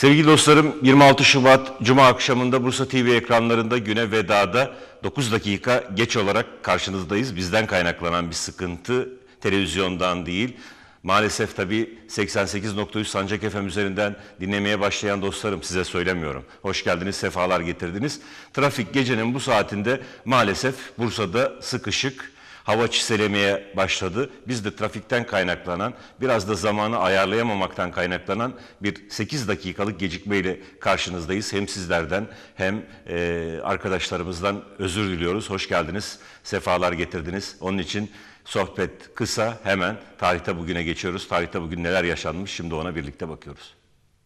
Sevgili dostlarım, 26 Şubat Cuma akşamında Bursa TV ekranlarında güne vedada 9 dakika geç olarak karşınızdayız. Bizden kaynaklanan bir sıkıntı, televizyondan değil. Maalesef tabii 88.3 Sancak FM üzerinden dinlemeye başlayan dostlarım, size söylemiyorum. Hoş geldiniz, sefalar getirdiniz. Trafik gecenin bu saatinde maalesef Bursa'da sıkışık. Hava çiselemeye başladı. Biz de trafikten kaynaklanan, biraz da zamanı ayarlayamamaktan kaynaklanan bir 8 dakikalık gecikmeyle karşınızdayız. Hem sizlerden hem arkadaşlarımızdan özür diliyoruz. Hoş geldiniz, sefalar getirdiniz. Onun için sohbet kısa, hemen tarihte bugüne geçiyoruz. Tarihte bugün neler yaşanmış, şimdi ona birlikte bakıyoruz.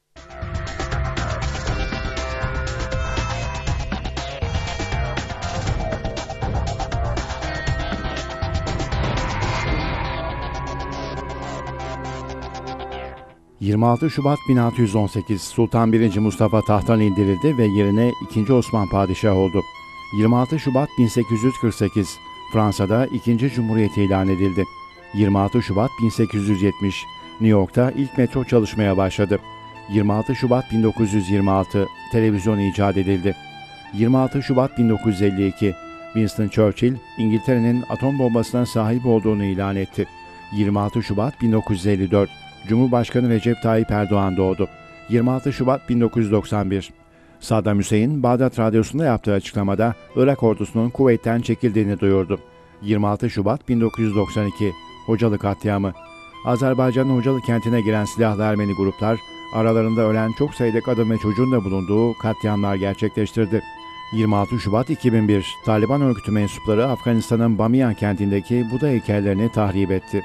...26 Şubat 1618 Sultan 1. Mustafa tahttan indirildi ve yerine 2. Osman Padişah oldu. 26 Şubat 1848 Fransa'da 2. Cumhuriyet ilan edildi. 26 Şubat 1870 New York'ta ilk metro çalışmaya başladı. 26 Şubat 1926 televizyon icat edildi. 26 Şubat 1952 Winston Churchill İngiltere'nin atom bombasına sahip olduğunu ilan etti. 26 Şubat 1954 Cumhurbaşkanı Recep Tayyip Erdoğan doğdu. 26 Şubat 1991 Saddam Hüseyin, Bağdat Radyosu'nda yaptığı açıklamada Irak ordusunun Kuveyt'ten çekildiğini duyurdu. 26 Şubat 1992 Hocalı katliamı. Azerbaycan'ın Hocalı kentine giren silahlı Ermeni gruplar, aralarında ölen çok sayıda kadın ve çocuğun da bulunduğu katliamlar gerçekleştirdi. 26 Şubat 2001 Taliban örgütü mensupları Afganistan'ın Bamiyan kentindeki Buda heykellerini tahrip etti.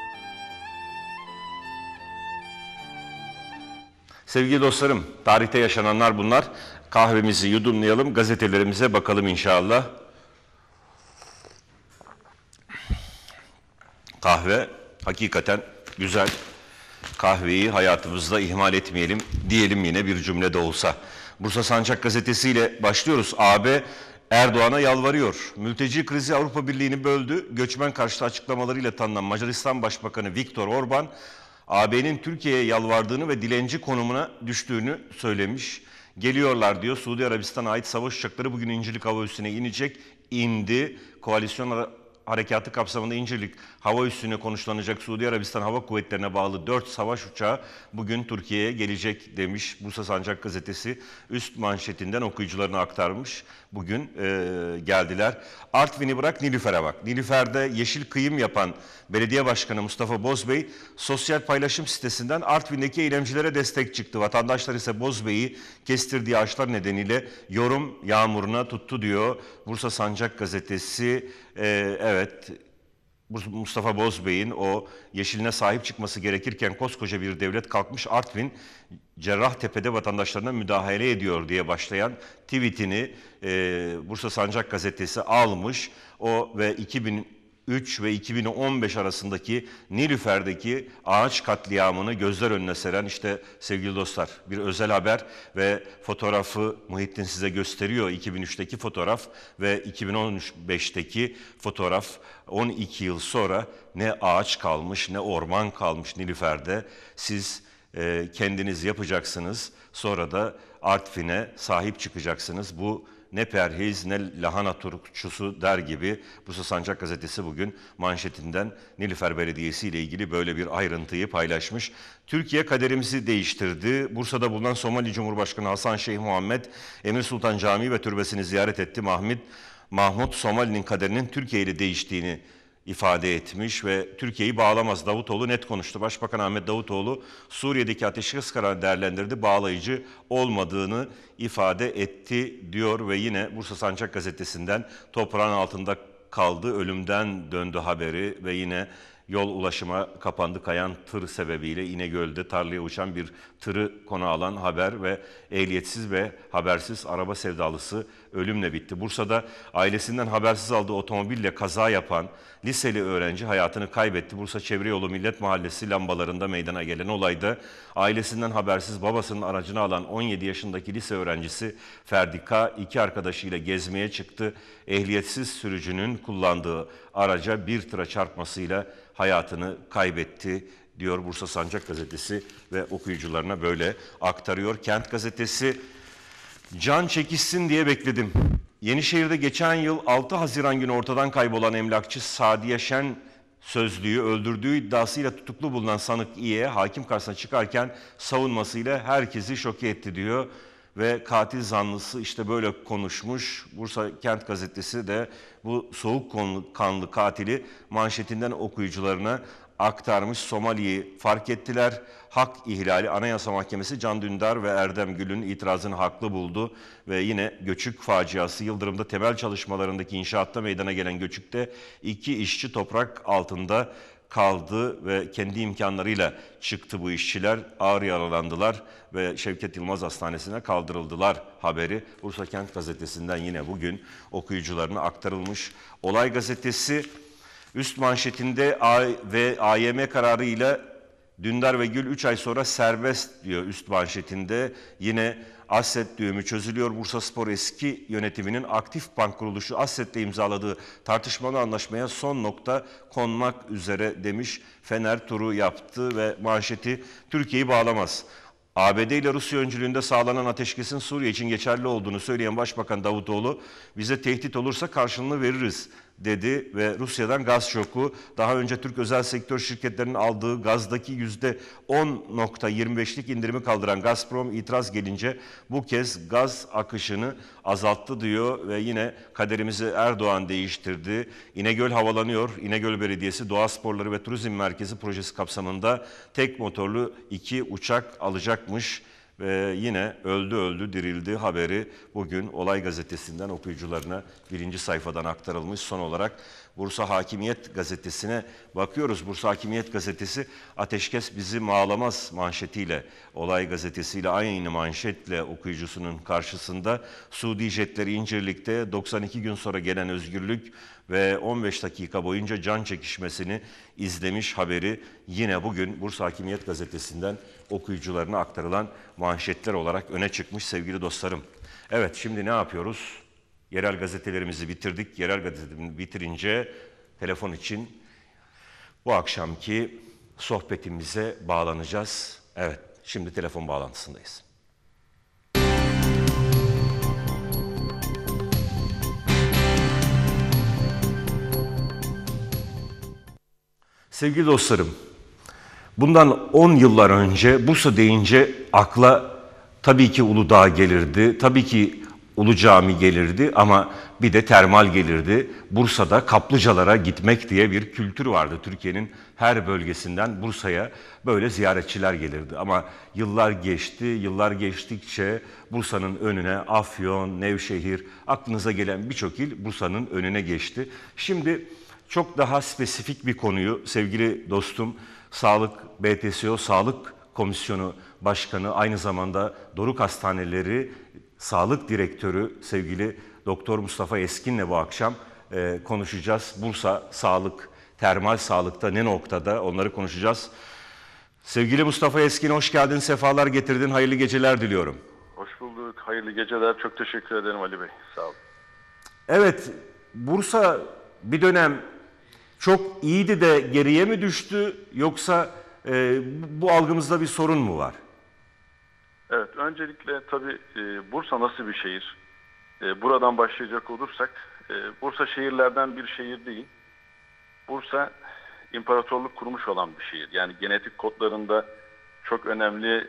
Sevgili dostlarım, tarihte yaşananlar bunlar. Kahvemizi yudumlayalım, gazetelerimize bakalım inşallah. Kahve hakikaten güzel. Kahveyi hayatımızda ihmal etmeyelim diyelim, yine bir cümle de olsa. Bursa Sancak Gazetesi ile başlıyoruz. AB Erdoğan'a yalvarıyor. Mülteci krizi Avrupa Birliği'ni böldü. Göçmen karşıtı açıklamalarıyla tanınan Macaristan Başbakanı Viktor Orban, AB'nin Türkiye'ye yalvardığını ve dilenci konumuna düştüğünü söylemiş. Geliyorlar diyor. Suudi Arabistan'a ait savaş uçakları bugün İncirlik Hava Üssü'ne inecek. İndi. Koalisyon harekatı kapsamında İncirlik Hava Üssü'ne konuşlanacak Suudi Arabistan Hava Kuvvetleri'ne bağlı 4 savaş uçağı bugün Türkiye'ye gelecek demiş. Bursa Sancak Gazetesi üst manşetinden okuyucularına aktarmış. Bugün geldiler. Artvin'i bırak, Nilüfer'e bak. Nilüfer'de yeşil kıyım yapan Belediye Başkanı Mustafa Bozbey sosyal paylaşım sitesinden Artvin'deki eylemcilere destek çıktı. Vatandaşlar ise Bozbey'i kestirdiği ağaçlar nedeniyle yorum yağmuruna tuttu diyor Bursa Sancak Gazetesi. Evet, Mustafa Bozbey'in o yeşiline sahip çıkması gerekirken koskoca bir devlet kalkmış Artvin Cerrahtepe'de vatandaşlarına müdahale ediyor diye başlayan tweetini Bursa Sancak Gazetesi almış. O ve 2003 ve 2015 arasındaki Nilüfer'deki ağaç katliamını gözler önüne seren, işte sevgili dostlar, bir özel haber ve fotoğrafı Muhittin size gösteriyor. 2003'teki fotoğraf ve 2015'teki fotoğraf. 12 yıl sonra ne ağaç kalmış ne orman kalmış Nilüfer'de. Siz kendiniz yapacaksınız, sonra da Artvin'e sahip çıkacaksınız. Bu ne perhiz ne lahana turşusu der gibi Bursa Sancak Gazetesi bugün manşetinden Nilüfer Belediyesi ile ilgili böyle bir ayrıntıyı paylaşmış. Türkiye kaderimizi değiştirdi. Bursa'da bulunan Somali Cumhurbaşkanı Hasan Şeyh Muhammed, Emir Sultan Camii ve türbesini ziyaret etti. Mahmut Somali'nin kaderinin Türkiye ile değiştiğini ifade etmiş ve Türkiye'yi bağlamaz. Davutoğlu net konuştu. Başbakan Ahmet Davutoğlu Suriye'deki ateşkes kararını değerlendirdi. Bağlayıcı olmadığını ifade etti diyor ve yine Bursa Sancak Gazetesi'nden toprağın altında kaldı, ölümden döndü haberi ve yine yol ulaşıma kapandı. Kayan tır sebebiyle İnegöl'de tarlaya uçan bir tırı konu alan haber ve ehliyetsiz ve habersiz araba sevdalısı ölümle bitti. Bursa'da ailesinden habersiz aldığı otomobille kaza yapan liseli öğrenci hayatını kaybetti. Bursa Çevre Yolu Millet Mahallesi lambalarında meydana gelen olayda ailesinden habersiz babasının aracını alan 17 yaşındaki lise öğrencisi Ferdi K. iki arkadaşıyla gezmeye çıktı. Ehliyetsiz sürücünün kullandığı araca bir tıra çarpmasıyla hayatını kaybetti diyor Bursa Sancak gazetesi ve okuyucularına böyle aktarıyor. Kent gazetesi, can çekişsin diye bekledim. Yenişehir'de geçen yıl 6 Haziran günü ortadan kaybolan emlakçı Sadiye Şen Sözlü'yü öldürdüğü iddiasıyla tutuklu bulunan sanık İye hakim karşısına çıkarken savunmasıyla herkesi şoke etti diyor. Ve katil zanlısı işte böyle konuşmuş. Bursa Kent gazetesi de bu soğukkanlı katili manşetinden okuyucularına aktarmış. Somali'yi fark ettiler. Hak ihlali, Anayasa Mahkemesi Can Dündar ve Erdem Gül'ün itirazını haklı buldu. Ve yine göçük faciası, Yıldırım'da temel çalışmalarındaki inşaatta meydana gelen göçükte 2 işçi toprak altında kaldı ve kendi imkanlarıyla çıktı bu işçiler. Ağır yaralandılar ve Şevket Yılmaz Hastanesi'ne kaldırıldılar haberi. Bursa Kent gazetesinden yine bugün okuyucularına aktarılmış. Olay gazetesi üst manşetinde AYM kararıyla Dündar ve Gül 3 ay sonra serbest diyor üst manşetinde. Yine Asset düğümü çözülüyor. Bursaspor eski yönetiminin Aktif Bank kuruluşu Asset'le imzaladığı tartışmalı anlaşmaya son nokta konmak üzere demiş. Fener turu yaptı ve manşeti Türkiye'yi bağlamaz. ABD ile Rusya öncülüğünde sağlanan ateşkesin Suriye için geçerli olduğunu söyleyen Başbakan Davutoğlu, bize tehdit olursa karşılığını veririz dedi ve Rusya'dan gaz şoku, daha önce Türk özel sektör şirketlerinin aldığı gazdaki %10,25'lik indirimi kaldıran Gazprom itiraz gelince bu kez gaz akışını azalttı diyor ve yine kaderimizi Erdoğan değiştirdi. İnegöl havalanıyor. İnegöl Belediyesi Doğa Sporları ve Turizm Merkezi projesi kapsamında tek motorlu 2 uçak alacakmış. Ve yine öldü dirildi haberi bugün Olay Gazetesi'nden okuyucularına birinci sayfadan aktarılmış. Son olarak Bursa Hakimiyet Gazetesi'ne bakıyoruz. Bursa Hakimiyet Gazetesi ateşkes bizi mağlamaz manşetiyle, Olay Gazetesi'yle aynı manşetle okuyucusunun karşısında. Suudi jetleri İncirlik'te 92 gün sonra gelen özgürlük ve 15 dakika boyunca can çekişmesini izlemiş haberi yine bugün Bursa Hakimiyet Gazetesi'nden okuyucularına aktarılan manşetler olarak öne çıkmış sevgili dostlarım. Evet, şimdi ne yapıyoruz? Yerel gazetelerimizi bitirdik. Yerel gazetelerimizi bitirince telefon için bu akşamki sohbetimize bağlanacağız. Evet, şimdi telefon bağlantısındayız. Sevgili dostlarım, bundan 10 yıllar önce Bursa deyince akla tabii ki Uludağ gelirdi, tabii ki Ulu Cami gelirdi ama bir de termal gelirdi. Bursa'da kaplıcalara gitmek diye bir kültür vardı. Türkiye'nin her bölgesinden Bursa'ya böyle ziyaretçiler gelirdi. Ama yıllar geçti, yıllar geçtikçe Bursa'nın önüne Afyon, Nevşehir, aklınıza gelen birçok il Bursa'nın önüne geçti. Şimdi çok daha spesifik bir konuyu sevgili dostum, BTSO Sağlık Komisyonu Başkanı, aynı zamanda Doruk Hastaneleri Sağlık Direktörü sevgili Doktor Mustafa Eskin'le bu akşam konuşacağız. Bursa Sağlık, termal sağlıkta ne noktada, onları konuşacağız. Sevgili Mustafa Eskin, hoş geldin, sefalar getirdin, hayırlı geceler diliyorum. Hoş bulduk, hayırlı geceler, çok teşekkür ederim Ali Bey, sağ olun. Evet, Bursa bir dönem çok iyiydi de geriye mi düştü, yoksa bu algımızda bir sorun mu var? Evet, öncelikle tabii Bursa nasıl bir şehir? Buradan başlayacak olursak, Bursa şehirlerden bir şehir değil. Bursa imparatorluk kurmuş olan bir şehir. Yani genetik kodlarında çok önemli,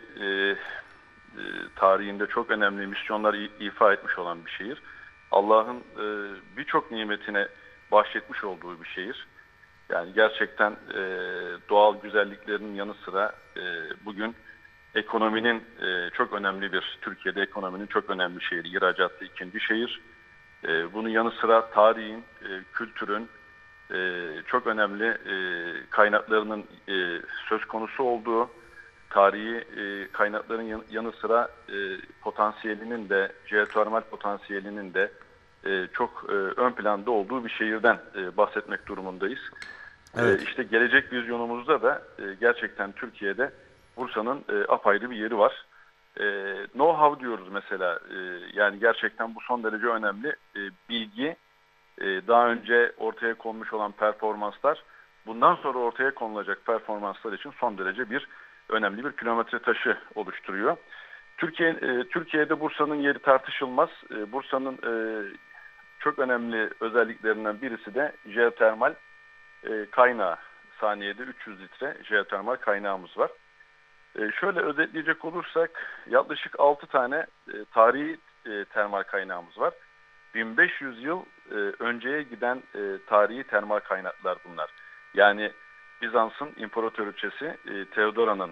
tarihinde çok önemli misyonlar ifa etmiş olan bir şehir. Allah'ın birçok nimetine bahşetmiş olduğu bir şehir. Yani gerçekten doğal güzelliklerinin yanı sıra bugün ekonominin çok önemli Türkiye'de ekonominin çok önemli şehri, ihracatlı ikinci şehir. Bunun yanı sıra tarihin, kültürün çok önemli kaynaklarının söz konusu olduğu, tarihi kaynakların yanı sıra potansiyelinin de, jeotermal potansiyelinin de çok ön planda olduğu bir şehirden bahsetmek durumundayız. Evet. İşte gelecek vizyonumuzda da gerçekten Türkiye'de Bursa'nın apayrı bir yeri var. Know-how diyoruz mesela, yani gerçekten bu son derece önemli. Bilgi, daha önce ortaya konmuş olan performanslar bundan sonra ortaya konulacak performanslar için son derece önemli bir kilometre taşı oluşturuyor. Türkiye'de Bursa'nın yeri tartışılmaz. Bursa'nın çok önemli özelliklerinden birisi de jeotermal kaynağı. Saniyede 300 litre jeotermal kaynağımız var. Şöyle özetleyecek olursak yaklaşık 6 tane tarihi termal kaynağımız var. 1500 yıl önceye giden tarihi termal kaynaklar bunlar. Yani Bizans'ın imparatoriçesi Theodora'nın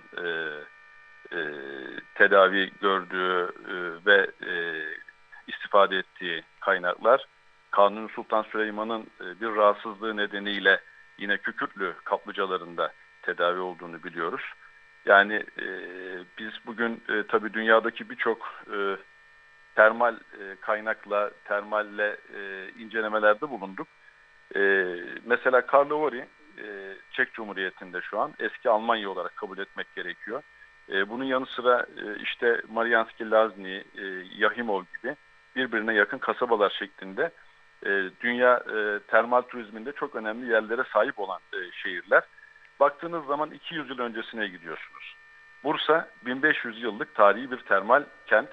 tedavi gördüğü ve istifade ettiği kaynaklar. Kanuni Sultan Süleyman'ın bir rahatsızlığı nedeniyle yine Kükürtlü kaplıcalarında tedavi olduğunu biliyoruz. Yani biz bugün tabii dünyadaki birçok termal kaynakla, termalle incelemelerde bulunduk. Mesela Karlovy Çek Cumhuriyeti'nde şu an eski Almanya olarak kabul etmek gerekiyor. Bunun yanı sıra işte Marianski, Lazny, Yahimov gibi birbirine yakın kasabalar şeklinde dünya termal turizminde çok önemli yerlere sahip olan şehirler. Baktığınız zaman 200 yıl öncesine gidiyorsunuz. Bursa 1500 yıllık tarihi bir termal kent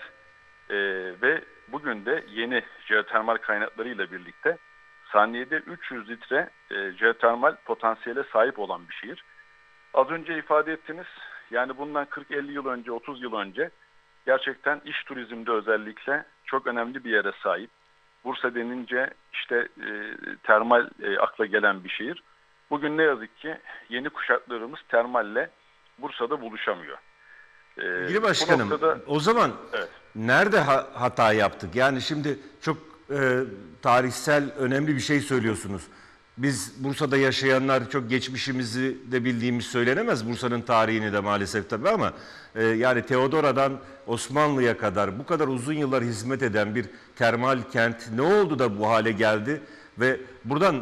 ve bugün de yeni jeotermal kaynaklarıyla birlikte saniyede 300 litre jeotermal potansiyele sahip olan bir şehir. Az önce ifade ettiniz, yani bundan 40-50 yıl önce, 30 yıl önce gerçekten iş turizmde özellikle çok önemli bir yere sahip. Bursa denince işte termal akla gelen bir şehir. Bugün ne yazık ki yeni kuşaklarımız termalle Bursa'da buluşamıyor. Sevgili Başkanım, noktada, o zaman evet. nerede hata yaptık? Yani şimdi çok tarihsel önemli bir şey söylüyorsunuz. Biz Bursa'da yaşayanlar çok geçmişimizi de bildiğimiz söylenemez. Bursa'nın tarihini de maalesef tabii ama yani Teodora'dan Osmanlı'ya kadar bu kadar uzun yıllar hizmet eden bir termal kent ne oldu da bu hale geldi? Ve buradan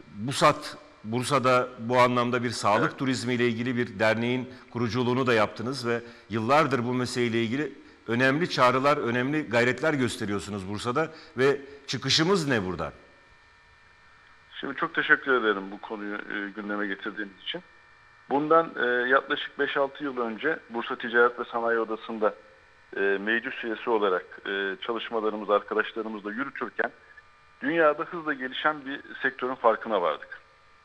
Bursa'da bu anlamda bir sağlık turizmi ile ilgili bir derneğin kuruculuğunu da yaptınız ve yıllardır bu meseleyle ilgili önemli çağrılar, önemli gayretler gösteriyorsunuz Bursa'da ve çıkışımız ne burada? Şimdi çok teşekkür ederim bu konuyu gündeme getirdiğiniz için. Bundan yaklaşık 5-6 yıl önce Bursa Ticaret ve Sanayi Odası'nda meclis üyesi olarak çalışmalarımızı arkadaşlarımızla yürütürken dünyada hızla gelişen bir sektörün farkına vardık.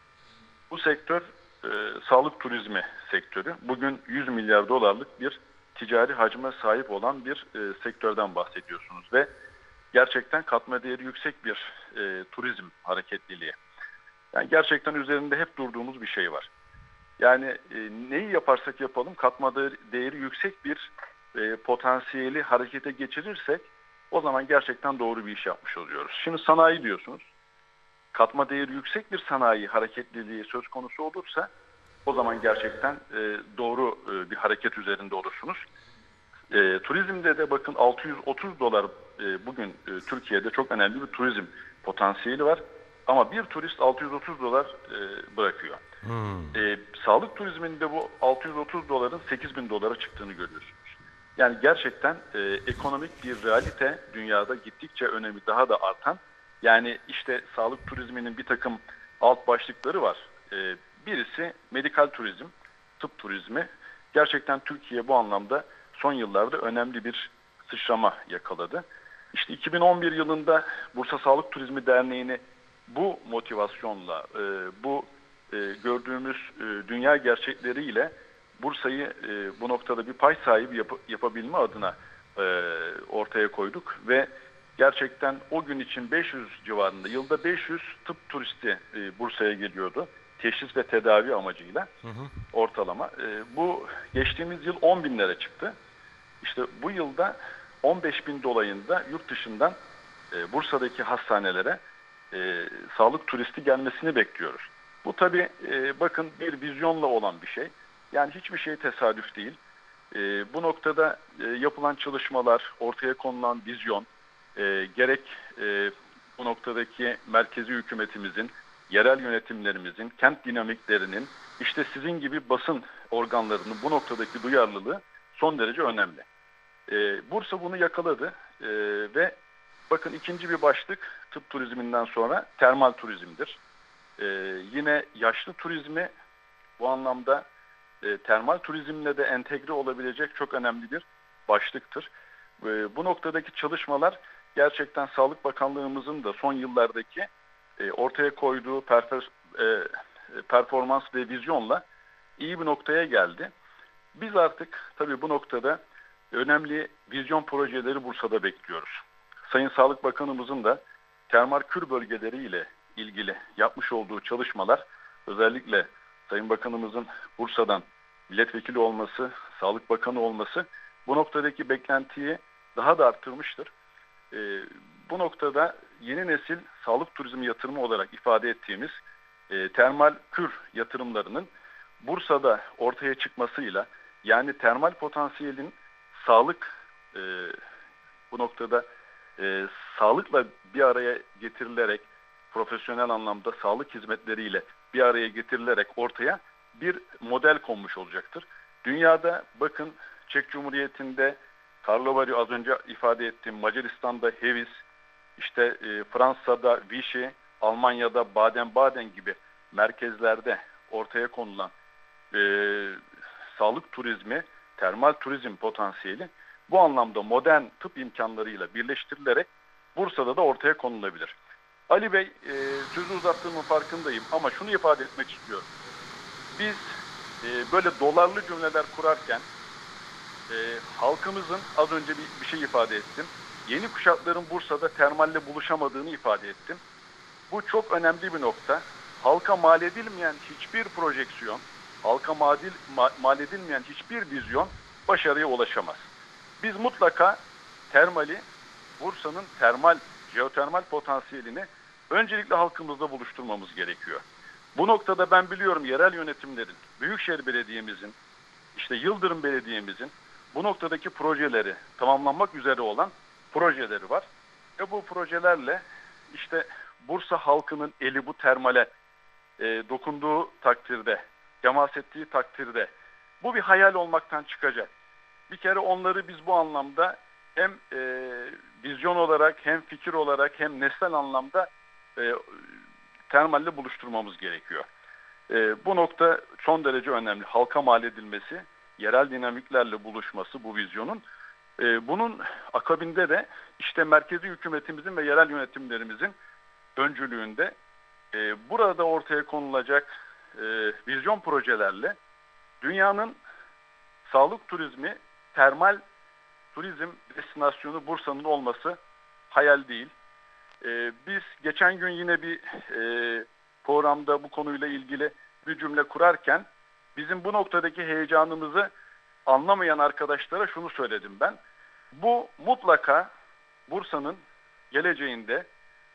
Bu sektör sağlık turizmi sektörü. Bugün 100 milyar dolarlık bir ticari hacme sahip olan bir sektörden bahsediyorsunuz ve gerçekten katma değeri yüksek bir turizm hareketliliği. Yani gerçekten üzerinde hep durduğumuz bir şey var. Yani neyi yaparsak yapalım katma değeri yüksek bir potansiyeli harekete geçirirsek o zaman gerçekten doğru bir iş yapmış oluyoruz. Şimdi sanayi diyorsunuz. Katma değeri yüksek bir sanayi hareketliliği söz konusu olursa o zaman gerçekten doğru bir hareket üzerinde olursunuz. Turizmde de bakın 630 dolar bugün Türkiye'de çok önemli bir turizm potansiyeli var. Ama bir turist 630 dolar bırakıyor. Sağlık turizminde bu 630 doların 8.000 dolara çıktığını görüyorsunuz. Yani gerçekten ekonomik bir realite dünyada gittikçe önemi daha da artan. Yani işte sağlık turizminin bir takım alt başlıkları var. Birisi medikal turizm, tıp turizmi. Gerçekten Türkiye bu anlamda son yıllarda önemli bir sıçrama yakaladı. İşte 2011 yılında Bursa Sağlık Turizmi Derneği'ni bu motivasyonla, bu gördüğümüz dünya gerçekleriyle Bursa'yı bu noktada bir pay sahibi yapabilme adına ortaya koyduk ve gerçekten o gün için 500 civarında, yılda 500 tıp turisti Bursa'ya geliyordu. Teşhis ve tedavi amacıyla ortalama. Bu geçtiğimiz yıl 10 binlere çıktı. İşte bu yılda 15.000 dolayında yurt dışından Bursa'daki hastanelere sağlık turisti gelmesini bekliyoruz. Bu tabii bakın bir vizyonla olan bir şey. Yani hiçbir şey tesadüf değil. Bu noktada yapılan çalışmalar, ortaya konulan vizyon, gerek bu noktadaki merkezi hükümetimizin, yerel yönetimlerimizin, kent dinamiklerinin, işte sizin gibi basın organlarının bu noktadaki duyarlılığı son derece önemli. Bursa bunu yakaladı ve bakın ikinci bir başlık tıp turizminden sonra termal turizmdir. Yine yaşlı turizmi bu anlamda termal turizmle de entegre olabilecek çok önemli bir başlıktır. Bu noktadaki çalışmalar gerçekten Sağlık Bakanlığımızın da son yıllardaki ortaya koyduğu performans ve vizyonla iyi bir noktaya geldi. Biz artık tabii bu noktada önemli vizyon projeleri Bursa'da bekliyoruz. Sayın Sağlık Bakanımızın da termal kür bölgeleriyle ilgili yapmış olduğu çalışmalar, özellikle Sayın Bakanımızın Bursa'dan milletvekili olması, Sağlık Bakanı olması bu noktadaki beklentiyi daha da arttırmıştır. Bu noktada yeni nesil sağlık turizmi yatırımı olarak ifade ettiğimiz termal kür yatırımlarının Bursa'da ortaya çıkmasıyla, yani termal potansiyelin sağlık bu noktada sağlıkla bir araya getirilerek, profesyonel anlamda sağlık hizmetleriyle bir araya getirilerek ortaya bir model konmuş olacaktır. Dünyada bakın, Çek Cumhuriyeti'nde Karlovy, az önce ifade ettiğim, Macaristan'da Hevis, işte Fransa'da Vichy, Almanya'da Baden-Baden gibi merkezlerde ortaya konulan sağlık turizmi, termal turizm potansiyeli bu anlamda modern tıp imkanlarıyla birleştirilerek Bursa'da da ortaya konulabilir. Ali Bey, sözü uzattığımın farkındayım ama şunu ifade etmek istiyorum. Biz böyle dolarlı cümleler kurarken halkımızın, az önce bir şey ifade ettim, yeni kuşakların Bursa'da termalle buluşamadığını ifade ettim. Bu çok önemli bir nokta. Halka mal edilmeyen hiçbir projeksiyon, halka mal edilmeyen hiçbir vizyon başarıya ulaşamaz. Biz mutlaka termali, Bursa'nın jeotermal potansiyelini öncelikle halkımızla buluşturmamız gerekiyor. Bu noktada ben biliyorum yerel yönetimlerin, Büyükşehir Belediye'mizin, işte Yıldırım Belediye'mizin bu noktadaki projeleri, tamamlanmak üzere olan projeleri var. Ve bu projelerle işte Bursa halkının eli bu termale dokunduğu takdirde, temas ettiği takdirde bu bir hayal olmaktan çıkacak. Bir kere onları biz bu anlamda hem vizyon olarak, hem fikir olarak, hem nesnel anlamda termalle buluşturmamız gerekiyor. Bu nokta son derece önemli. Halka mal edilmesi, yerel dinamiklerle buluşması bu vizyonun. Bunun akabinde de işte merkezi hükümetimizin ve yerel yönetimlerimizin öncülüğünde burada ortaya konulacak vizyon projelerle dünyanın sağlık turizmi, termal turizm destinasyonu Bursa'nın olması hayal değil. Biz geçen gün yine bir programda bu konuyla ilgili bir cümle kurarken bizim bu noktadaki heyecanımızı anlamayan arkadaşlara şunu söyledim ben. Bu mutlaka Bursa'nın geleceğinde,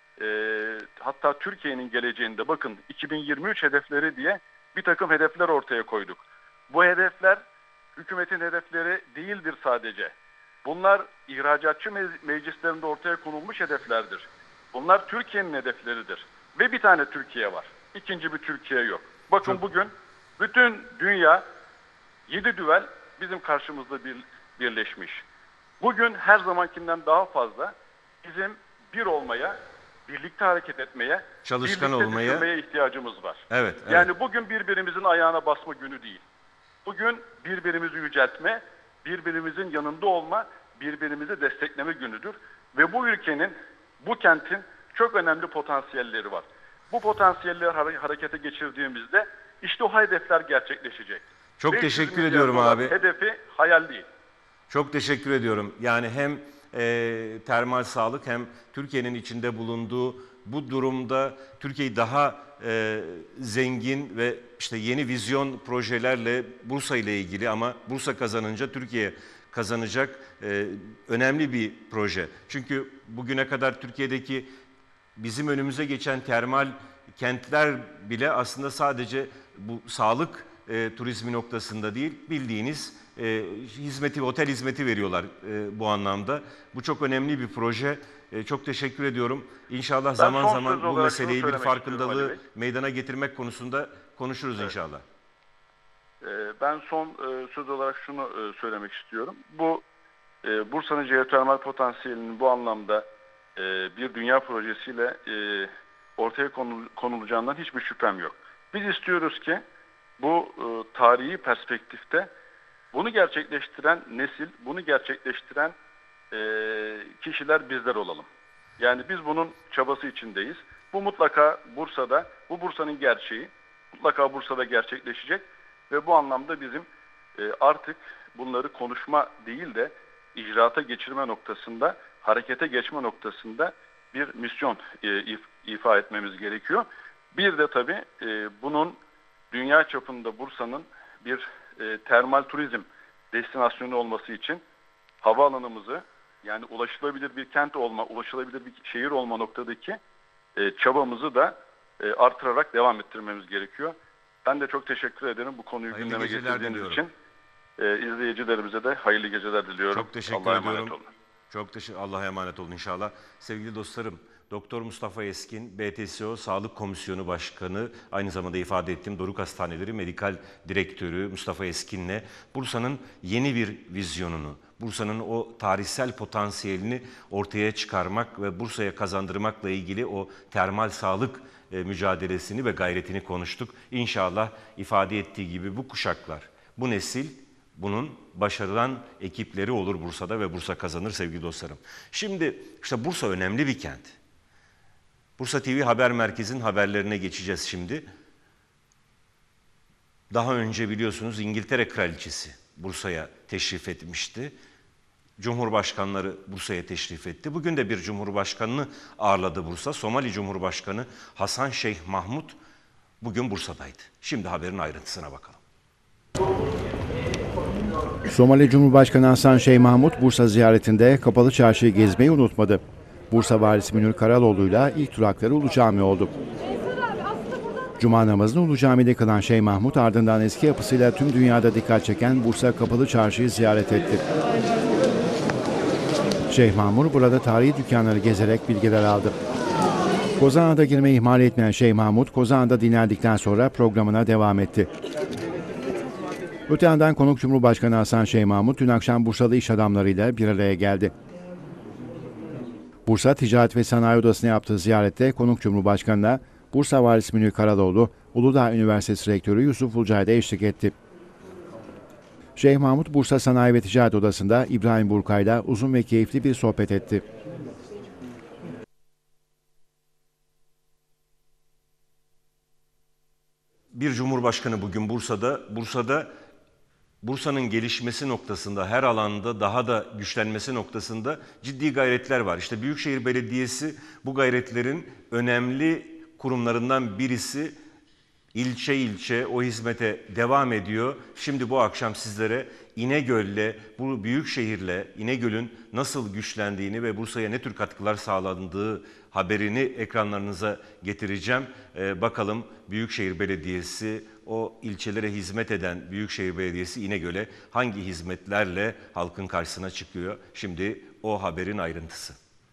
hatta Türkiye'nin geleceğinde, bakın 2023 hedefleri diye bir takım hedefler ortaya koyduk. Bu hedefler hükümetin hedefleri değildir sadece. Bunlar ihracatçı meclislerinde ortaya konulmuş hedeflerdir. Bunlar Türkiye'nin hedefleridir. Ve bir tane Türkiye var. İkinci bir Türkiye yok. Bakın bugün bütün dünya 7 düvel bizim karşımızda birleşmiş. Bugün her zamankinden daha fazla bizim bir olmaya, birlikte hareket etmeye, Çalışkan birlikte olmaya, düşünmeye ihtiyacımız var. evet. Yani bugün birbirimizin ayağına basma günü değil. Bugün birbirimizi yüceltme, birbirimizin yanında olma, birbirimizi destekleme günüdür. Ve bu ülkenin, bu kentin çok önemli potansiyelleri var. Bu potansiyelleri harekete geçirdiğimizde işte o hedefler gerçekleşecek. Çok 500 teşekkür milyar ediyorum dolar abi. hedefi hayal değil. Çok teşekkür ediyorum. Yani hem termal sağlık hem Türkiye'nin içinde bulunduğu bu durumda Türkiye'yi daha zengin ve işte yeni vizyon projelerle Bursa ile ilgili, ama Bursa kazanınca Türkiye kazanacak önemli bir proje. Çünkü bugüne kadar Türkiye'deki bizim önümüze geçen termal kentler bile aslında sadece bu sağlık turizmi noktasında değil, bildiğiniz hizmeti, otel hizmeti veriyorlar bu anlamda. Bu çok önemli bir proje. Çok teşekkür ediyorum. İnşallah zaman son zaman söz bu olarak meseleyi şunu bir söylemek istiyorum Ali farkındalığı Bey. meydana getirmek konusunda konuşuruz inşallah. Ben son söz olarak şunu söylemek istiyorum. Bu Bursa'nın jeotermal potansiyelinin bu anlamda bir dünya projesiyle ortaya konulacağından hiçbir şüphem yok. Biz istiyoruz ki bu tarihi perspektifte bunu gerçekleştiren nesil, bunu gerçekleştiren kişiler bizler olalım. Yani biz bunun çabası içindeyiz. Bu mutlaka Bursa'da, bu Bursa'nın gerçeği mutlaka Bursa'da gerçekleşecek ve bu anlamda bizim artık bunları konuşma değil de icraata geçirme noktasında, harekete geçme noktasında bir misyon ifa etmemiz gerekiyor. Bir de tabii bunun dünya çapında Bursa'nın bir termal turizm destinasyonu olması için havaalanımızı, yani ulaşılabilir bir kent olma, ulaşılabilir bir şehir olma noktadaki çabamızı da artırarak devam ettirmemiz gerekiyor. Ben de çok teşekkür ederim bu konuyu Hayırlı gündeme geceler getirdiğiniz diliyorum. için. İzleyicilerimize de hayırlı geceler diliyorum. Çok teşekkür Allah'a ediyorum. emanet olun. Çok teşekkür. Allah'a emanet olun inşallah. Sevgili dostlarım, Doktor Mustafa Eskin, BTSO Sağlık Komisyonu Başkanı, aynı zamanda ifade ettiğim Doruk Hastaneleri Medikal Direktörü Mustafa Eskin'le Bursa'nın yeni bir vizyonunu, Bursa'nın o tarihsel potansiyelini ortaya çıkarmak ve Bursa'ya kazandırmakla ilgili o termal sağlık mücadelesini ve gayretini konuştuk. İnşallah ifade ettiği gibi bu kuşaklar, bu nesil bunun başarılan ekipleri olur Bursa'da ve Bursa kazanır sevgili dostlarım. Şimdi işte Bursa önemli bir kent. Bursa TV Haber Merkezi'nin haberlerine geçeceğiz şimdi. Daha önce biliyorsunuz İngiltere Kraliçesi Bursa'ya teşrif etmişti. Cumhurbaşkanları Bursa'ya teşrif etti. Bugün de bir cumhurbaşkanını ağırladı Bursa. Somali Cumhurbaşkanı Hasan Şeyh Mahmut bugün Bursa'daydı. Şimdi haberin ayrıntısına bakalım. Somali Cumhurbaşkanı Hasan Şeyh Mahmut Bursa ziyaretinde Kapalı Çarşı'yı gezmeyi unutmadı. Bursa Valisi Münir Karaloğlu'yla ilk durakları Ulu Cami oldu. Cuma namazını Ulu Cami'de kılan Şeyh Mahmut ardından eski yapısıyla tüm dünyada dikkat çeken Bursa Kapalı Çarşı'yı ziyaret etti. Şeyh Mahmut burada tarihi dükkanları gezerek bilgiler aldı. Kozan'a girmeyi ihmal etmeyen Şeyh Mahmut, Kozan'da dinlendikten sonra programına devam etti. Öte yandan konuk Cumhurbaşkanı Hasan Şeyh Mahmut dün akşam Bursalı iş adamlarıyla bir araya geldi. Bursa Ticaret ve Sanayi Odası'na yaptığı ziyarette konuk Cumhurbaşkanı'na Bursa Valisi Münir Karaloğlu, Uludağ Üniversitesi Rektörü Yusuf Ulcay da eşlik etti. Şeyh Mahmut Bursa Sanayi ve Ticaret Odası'nda İbrahim Burkay'la uzun ve keyifli bir sohbet etti. Bir cumhurbaşkanı bugün Bursa'nın gelişmesi noktasında, her alanda daha da güçlenmesi noktasında ciddi gayretler var. İşte Büyükşehir Belediyesi bu gayretlerin önemli kurumlarından birisi. İlçe ilçe o hizmete devam ediyor. Şimdi bu akşam sizlere İnegöl'le, bu büyük şehirle İnegöl'ün nasıl güçlendiğini ve Bursa'ya ne tür katkılar sağlandığı haberini ekranlarınıza getireceğim. Bakalım Büyükşehir Belediyesi, o ilçelere hizmet eden Büyükşehir Belediyesi İnegöl'e hangi hizmetlerle halkın karşısına çıkıyor? Şimdi o haberin ayrıntısı.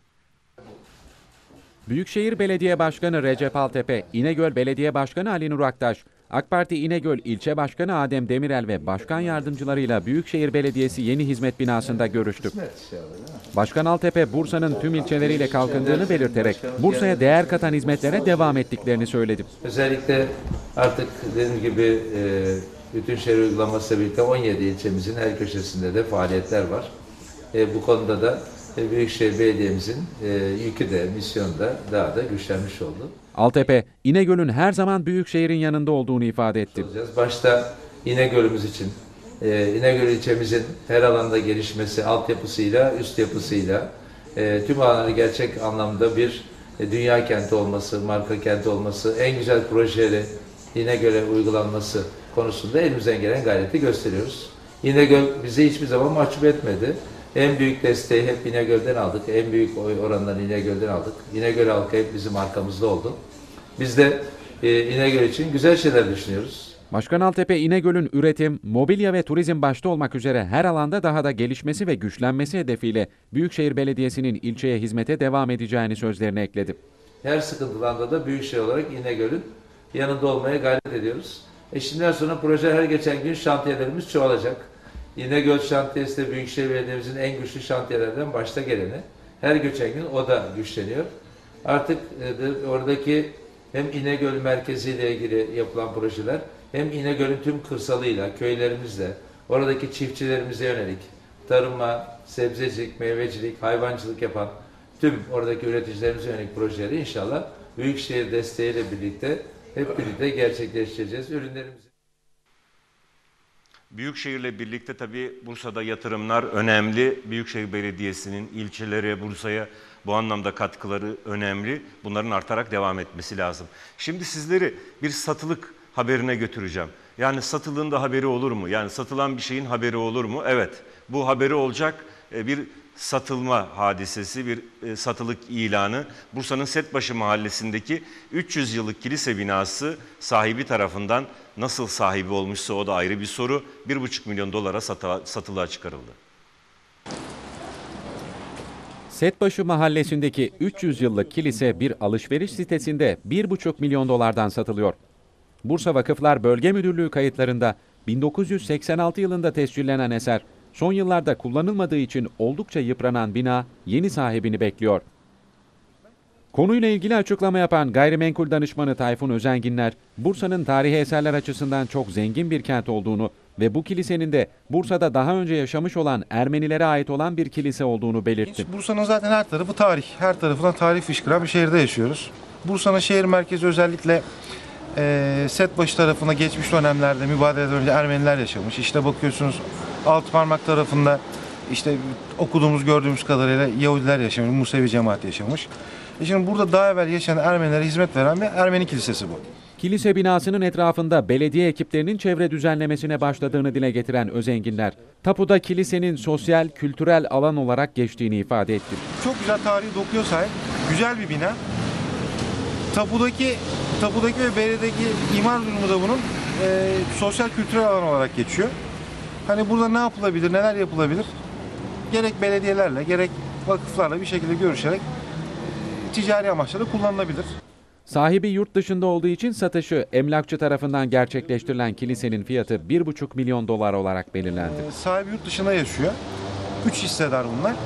Büyükşehir Belediye Başkanı Recep Altepe, İnegöl Belediye Başkanı Ali Nur Aktaş, AK Parti İnegöl İlçe Başkanı Adem Demirel ve başkan yardımcılarıyla Büyükşehir Belediyesi yeni hizmet binasında görüştü. Başkan Altepe, Bursa'nın tüm ilçeleriyle kalkındığını belirterek Bursa'ya değer katan hizmetlere devam ettiklerini söyledi. Özellikle artık dediğim gibi bütün şehir uygulamasıyla birlikte 17 ilçemizin her köşesinde de faaliyetler var. Bu konuda da Büyükşehir Belediye'mizin yükü de, misyonu da daha da güçlenmiş oldu. Altepe, İnegöl'ün her zaman Büyükşehir'in yanında olduğunu ifade etti. Başta İnegöl'ümüz için, İnegöl ilçemizin her alanda gelişmesi, altyapısıyla, üst yapısıyla, tüm alanları gerçek anlamda bir dünya kenti olması, marka kenti olması, en güzel projeleri İnegöl'e uygulanması konusunda elimizden gelen gayreti gösteriyoruz. İnegöl bizi hiçbir zaman mahcup etmedi. En büyük desteği hep İnegöl'den aldık. En büyük oy oranlarını İnegöl'den aldık. İnegöl halkı hep bizim arkamızda oldu. Biz de İnegöl için güzel şeyler düşünüyoruz. Başkan Altepe, İnegöl'ün üretim, mobilya ve turizm başta olmak üzere her alanda daha da gelişmesi ve güçlenmesi hedefiyle Büyükşehir Belediyesi'nin ilçeye hizmete devam edeceğini sözlerine ekledi. Her sıkıntılı anda da Büyükşehir olarak İnegöl'ün yanında olmaya gayret ediyoruz. Şimdiden sonra proje her geçen gün şantiyelerimiz çoğalacak. İnegöl şantiyesi de Büyükşehir Belediye'mizin en güçlü şantiyelerden başta geleni. Her geçen gün o da güçleniyor. Artık oradaki hem İnegöl merkeziyle ilgili yapılan projeler hem İnegöl'ün tüm kırsalıyla, köylerimizle, oradaki çiftçilerimize yönelik tarıma, sebzecilik, meyvecilik, hayvancılık yapan tüm oradaki üreticilerimize yönelik projeleri inşallah Büyükşehir desteğiyle birlikte hep birlikte gerçekleştireceğiz. Ürünlerimizi Büyükşehir'le birlikte tabii Bursa'da yatırımlar önemli. Büyükşehir Belediyesi'nin ilçelere, Bursa'ya bu anlamda katkıları önemli. Bunların artarak devam etmesi lazım. Şimdi sizleri bir satılık haberine götüreceğim. Yani satıldığında haberi olur mu? Yani satılan bir şeyin haberi olur mu? Evet, bu haberi olacak bir satılma hadisesi, bir satılık ilanı. Bursa'nın Setbaşı mahallesindeki 300 yıllık kilise binası sahibi tarafından nasıl sahibi olmuşsa o da ayrı bir soru. 1,5 milyon dolara satılığa çıkarıldı. Setbaşı mahallesindeki 300 yıllık kilise bir alışveriş sitesinde 1,5 milyon dolardan satılıyor. Bursa Vakıflar Bölge Müdürlüğü kayıtlarında 1986 yılında tescillenen eser, son yıllarda kullanılmadığı için oldukça yıpranan bina yeni sahibini bekliyor. Konuyla ilgili açıklama yapan gayrimenkul danışmanı Tayfun Özenginler, Bursa'nın tarihi eserler açısından çok zengin bir kent olduğunu ve bu kilisenin de Bursa'da daha önce yaşamış olan Ermenilere ait olan bir kilise olduğunu belirtti. Bursa'nın zaten her tarafı tarih, her tarafından tarih fışkıran bir şehirde yaşıyoruz. Bursa'nın şehir merkezi özellikle Setbaşı tarafında geçmiş dönemlerde mübadeleden önce Ermeniler yaşamış. İşte bakıyorsunuz Altıparmak tarafında işte okuduğumuz, gördüğümüz kadarıyla Yahudiler yaşamış, Musevi cemaati yaşamış. Şimdi burada daha evvel yaşayan Ermenilere hizmet veren bir Ermeni kilisesi bu. Kilise binasının etrafında belediye ekiplerinin çevre düzenlemesine başladığını dile getiren Özenginler, tapuda kilisenin sosyal, kültürel alan olarak geçtiğini ifade etti. Çok güzel tarihi dokuya sahip, güzel bir bina. Tapudaki ve belediyedeki imar durumu da bunun sosyal kültürel alan olarak geçiyor. Hani burada ne yapılabilir, neler yapılabilir? Gerek belediyelerle, gerek vakıflarla bir şekilde görüşerek ticari amaçlarla kullanılabilir. Sahibi yurt dışında olduğu için satışı emlakçı tarafından gerçekleştirilen kilisenin fiyatı 1,5 milyon dolar olarak belirlendi. Sahibi yurt dışında yaşıyor. 3 hissedar bunlar.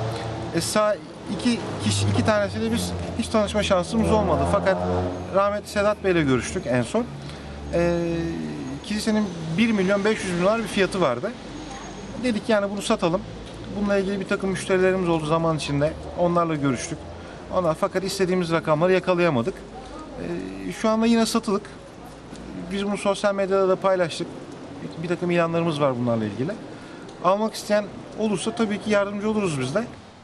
İki tanesiyle biz hiç tanışma şansımız olmadı. Fakat rahmetli Sedat Bey'le görüştük en son. Kilisenin 1 milyon 500 bin dolar bir fiyatı vardı. Dedik yani bunu satalım. Bununla ilgili bir takım müşterilerimiz oldu zaman içinde. Onlarla görüştük. Fakat istediğimiz rakamları yakalayamadık. Şu anda yine satılık. Biz bunu sosyal medyada da paylaştık. Bir takım ilanlarımız var bunlarla ilgili. Almak isteyen olursa tabii ki yardımcı oluruz biz de.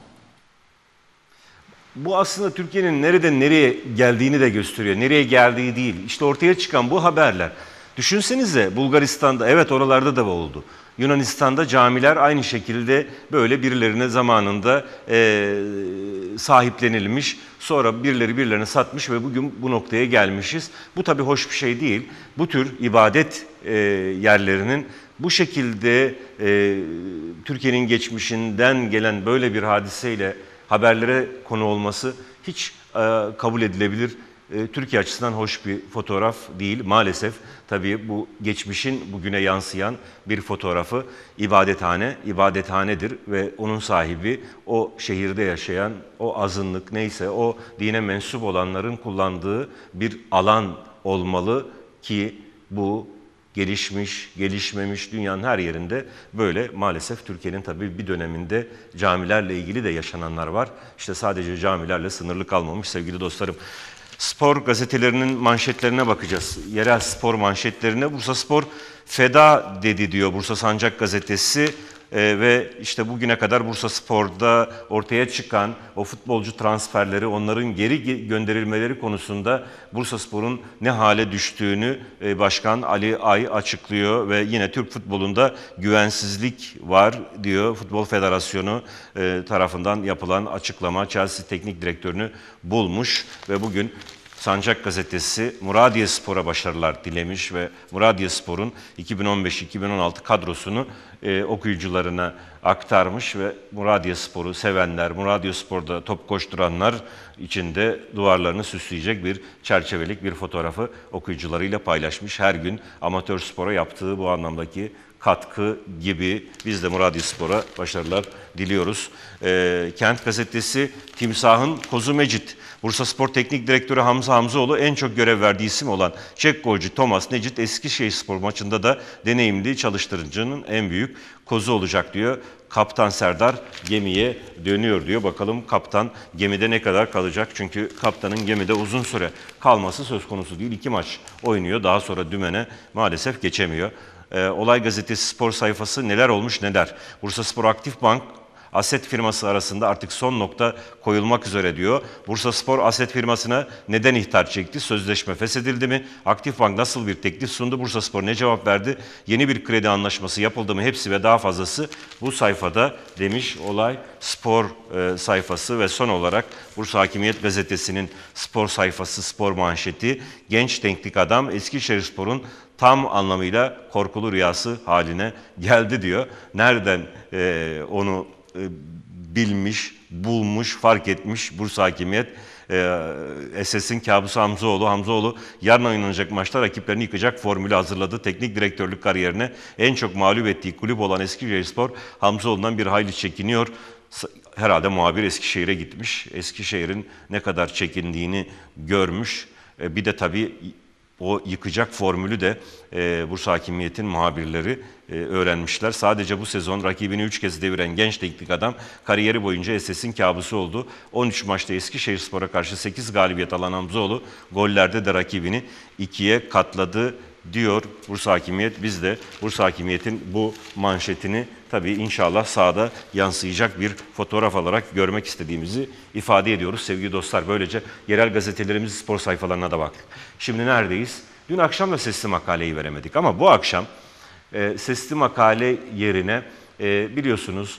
Bu aslında Türkiye'nin nereden nereye geldiğini de gösteriyor. Nereye geldiği değil. İşte ortaya çıkan bu haberler. Düşünsenize Bulgaristan'da, evet oralarda da oldu. Yunanistan'da camiler aynı şekilde böyle birilerine zamanında sahiplenilmiş. Sonra birileri birilerine satmış ve bugün bu noktaya gelmişiz. Bu tabii hoş bir şey değil. Bu tür ibadet yerlerinin bu şekilde Türkiye'nin geçmişinden gelen böyle bir hadiseyle haberlere konu olması hiç kabul edilebilir. Türkiye açısından hoş bir fotoğraf değil. Maalesef tabii bu geçmişin bugüne yansıyan bir fotoğrafı ibadethanedir ve onun sahibi o şehirde yaşayan o azınlık neyse o dine mensup olanların kullandığı bir alan olmalı ki bu gelişmiş, gelişmemiş dünyanın her yerinde böyle maalesef Türkiye'nin tabii bir döneminde camilerle ilgili de yaşananlar var. İşte sadece camilerle sınırlı kalmamış sevgili dostlarım. Spor gazetelerinin manşetlerine bakacağız. Yerel spor manşetlerine Bursa Spor feda dedi diyor Bursa Sancak gazetesi. Ve işte bugüne kadar Bursa Spor'da ortaya çıkan o futbolcu transferleri, onların geri gönderilmeleri konusunda Bursa Spor'un ne hale düştüğünü Başkan Ali Ay açıklıyor ve yine Türk futbolunda güvensizlik var diyor. Futbol Federasyonu tarafından yapılan açıklama Chelsea Teknik Direktörünü bulmuş ve bugün Sancak gazetesi Muradiyespor'a başarılar dilemiş ve Muradiyespor'un 2015-2016 kadrosunu okuyucularına aktarmış ve Muradiyespor'u sevenler, Muradiyespor'da top koşturanlar için de duvarlarını süsleyecek bir çerçevelik bir fotoğrafı okuyucularıyla paylaşmış. Her gün amatör spora yaptığı bu anlamdaki katkı gibi biz de Muradyaspor'a başarılar diliyoruz. Kent Gazetesi Timsah'ın Kozu Mecit, Bursaspor Teknik Direktörü Hamza Hamzoğlu en çok görev verdiği isim olan Çek golcü Thomas Necit Eskişehirspor maçında da deneyimli çalıştırıcının en büyük kozu olacak diyor. Kaptan Serdar gemiye dönüyor diyor. Bakalım kaptan gemide ne kadar kalacak? Çünkü kaptanın gemide uzun süre kalması söz konusu değil. 2 maç oynuyor. Daha sonra dümene maalesef geçemiyor. Olay Gazetesi spor sayfası neler olmuş neler. Bursaspor Aktifbank Aset firması arasında artık son nokta koyulmak üzere diyor. Bursaspor Aset firmasına neden ihtar çekti? Sözleşme feshedildi mi? Aktifbank nasıl bir teklif sundu? Bursaspor ne cevap verdi? Yeni bir kredi anlaşması yapıldı mı? Hepsi ve daha fazlası bu sayfada demiş Olay Spor sayfası ve son olarak Bursa Hakimiyet Gazetesi'nin spor sayfası spor manşeti genç teknik adam Eskişehirspor'un tam anlamıyla korkulu rüyası haline geldi diyor. Nereden onu bilmiş, bulmuş, fark etmiş Bursa Hakimiyet SS'in kabusu Hamzoğlu. Hamzoğlu yarın oynanacak maçta rakiplerini yıkacak formülü hazırladı. Teknik direktörlük kariyerine en çok mağlup ettiği kulüp olan Eskişehirspor Hamzoğlu'ndan bir hayli çekiniyor. Herhalde muhabir Eskişehir'e gitmiş. Eskişehir'in ne kadar çekindiğini görmüş. Bir de tabii o yıkacak formülü de Bursa Hakimiyet'in muhabirleri öğrenmişler. Sadece bu sezon rakibini 3 kez deviren genç teknik adam kariyeri boyunca SS'in kabusu oldu. 13 maçta Eskişehirspor'a karşı 8 galibiyet alan Hamzoğlu gollerde de rakibini 2'ye katladı diyor Bursa Hakimiyet. Biz de Bursa Hakimiyet'in bu manşetini tabii inşallah sahada yansıyacak bir fotoğraf alarak görmek istediğimizi ifade ediyoruz sevgili dostlar. Böylece yerel gazetelerimizin spor sayfalarına da baktık. Şimdi neredeyiz? Dün akşam da sesli makaleyi veremedik ama bu akşam sesli makale yerine biliyorsunuz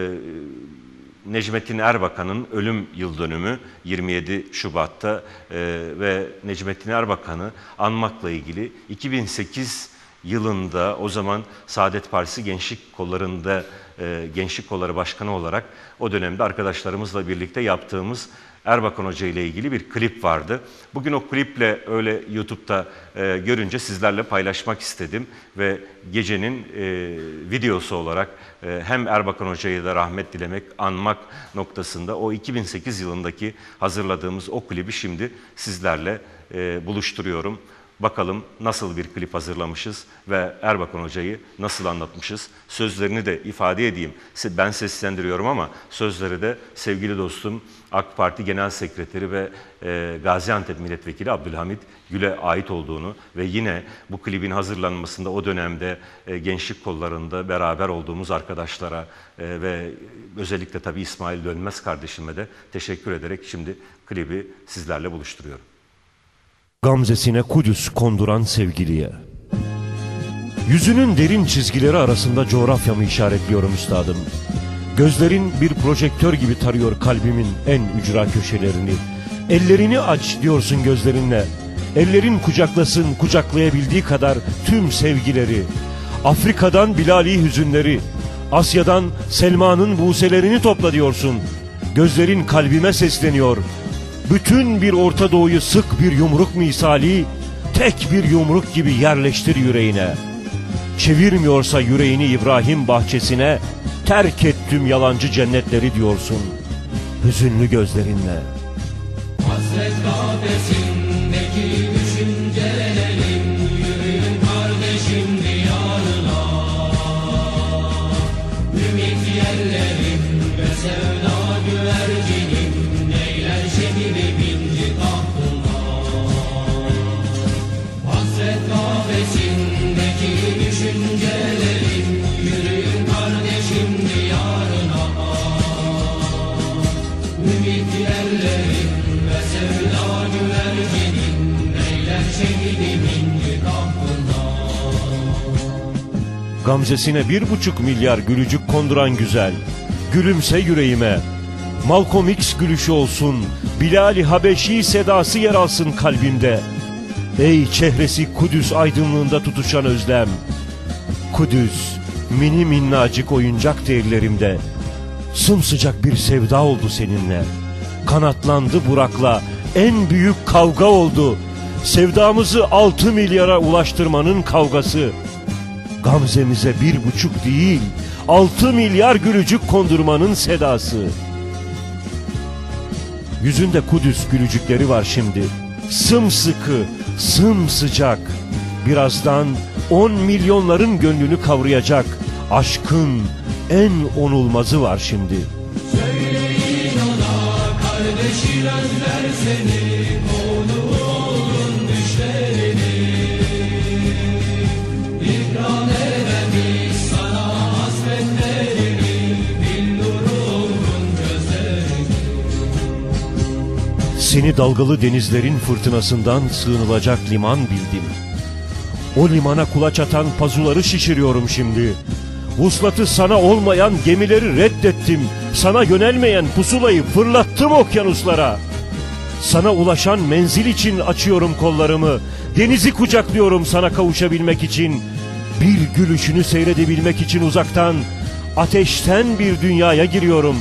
Necmettin Erbakan'ın ölüm yıldönümü 27 Şubat'ta ve Necmettin Erbakan'ı anmakla ilgili 2008 yılında o zaman Saadet Partisi Gençlik Kolları'nda Gençlik Kolları Başkanı olarak o dönemde arkadaşlarımızla birlikte yaptığımız Erbakan Hoca ile ilgili bir klip vardı. Bugün o kliple öyle YouTube'da görünce sizlerle paylaşmak istedim ve gecenin videosu olarak hem Erbakan Hoca'yı da rahmet dilemek, anmak noktasında o 2008 yılındaki hazırladığımız o klibi şimdi sizlerle buluşturuyorum. Bakalım nasıl bir klip hazırlamışız ve Erbakan Hoca'yı nasıl anlatmışız. Sözlerini de ifade edeyim. Ben seslendiriyorum ama sözleri de sevgili dostum AK Parti Genel Sekreteri ve Gaziantep Milletvekili Abdülhamit Gül'e ait olduğunu ve yine bu klibin hazırlanmasında o dönemde gençlik kollarında beraber olduğumuz arkadaşlara ve özellikle tabii İsmail Dönmez kardeşime de teşekkür ederek şimdi klibi sizlerle buluşturuyorum. Gamzesine Kudüs konduran sevgiliye. Yüzünün derin çizgileri arasında coğrafyamı işaretliyorum üstadım. Gözlerin bir projektör gibi tarıyor kalbimin en ücra köşelerini. Ellerini aç diyorsun gözlerinle. Ellerin kucaklasın kucaklayabildiği kadar tüm sevgileri. Afrika'dan Bilali hüzünleri, Asya'dan Selma'nın buselerini topla diyorsun. Gözlerin kalbime sesleniyor. Bütün bir Orta Doğu'yu sık bir yumruk misali, tek bir yumruk gibi yerleştir yüreğine. Çevirmiyorsa yüreğini İbrahim bahçesine, terk et tüm yalancı cennetleri diyorsun, hüzünlü gözlerinle. Hasret kafesindeki düşüncelerim, yürüyün kardeşim diyarına. Ümit yerlerim ve sevda güvercinim, neyler şekili binci tahtına. Hasret kafesindeki düşüncelerim, yürüyün kardeşim diyarına. Ümit yerlerim ve sevda güvercinim, neyler şekili binci tahtına. Gamzesine 1,5 milyar gülücük konduran güzel, gülümse yüreğime. Malcolm X gülüşü olsun, Bilal-i Habeşi sedası yer alsın kalbimde. Ey çehresi Kudüs aydınlığında tutuşan özlem. Kudüs, mini minnacık oyuncak ellerimde. Sımsıcak bir sevda oldu seninle. Kanatlandı Burak'la, en büyük kavga oldu. Sevdamızı 6 milyara ulaştırmanın kavgası. Gamzemize 1,5 değil 6 milyar gülücük kondurmanın sedası. Yüzünde Kudüs gülücükleri var şimdi. Sımsıkı, sımsıcak. Birazdan 10 milyonların gönlünü kavrayacak aşkın en onulmazı var şimdi. Söyleyin ona kardeşin özler seni, oğlunun düşlerini. İkram edemiş sana hasretlerini, billurun gözlerini. Seni dalgalı denizlerin fırtınasından sığınılacak liman bildim. O limana kulaç atan pazuları şişiriyorum şimdi. Vuslatı sana olmayan gemileri reddettim. Sana yönelmeyen pusulayı fırlattım okyanuslara. Sana ulaşan menzil için açıyorum kollarımı. Denizi kucaklıyorum sana kavuşabilmek için. Bir gülüşünü seyredebilmek için uzaktan, ateşten bir dünyaya giriyorum.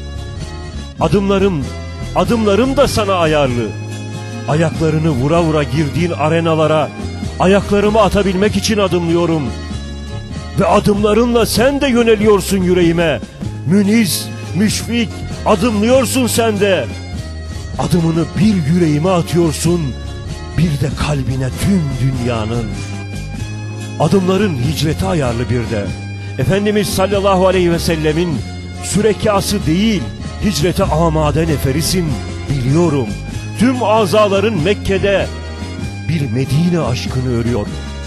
Adımlarım da sana ayarlı. Ayaklarını vura vura girdiğin arenalara ayaklarımı atabilmek için adımlıyorum. Ve adımlarınla sen de yöneliyorsun yüreğime. Müniz, müşfik, adımlıyorsun sen de. Adımını bir yüreğime atıyorsun, bir de kalbine tüm dünyanın. Adımların hicreti ayarlı bir de. Efendimiz sallallahu aleyhi ve sellemin sürekası değil, hicrete amade neferisin, biliyorum. Tüm azaların Mekke'de bir Medine aşkını örüyor.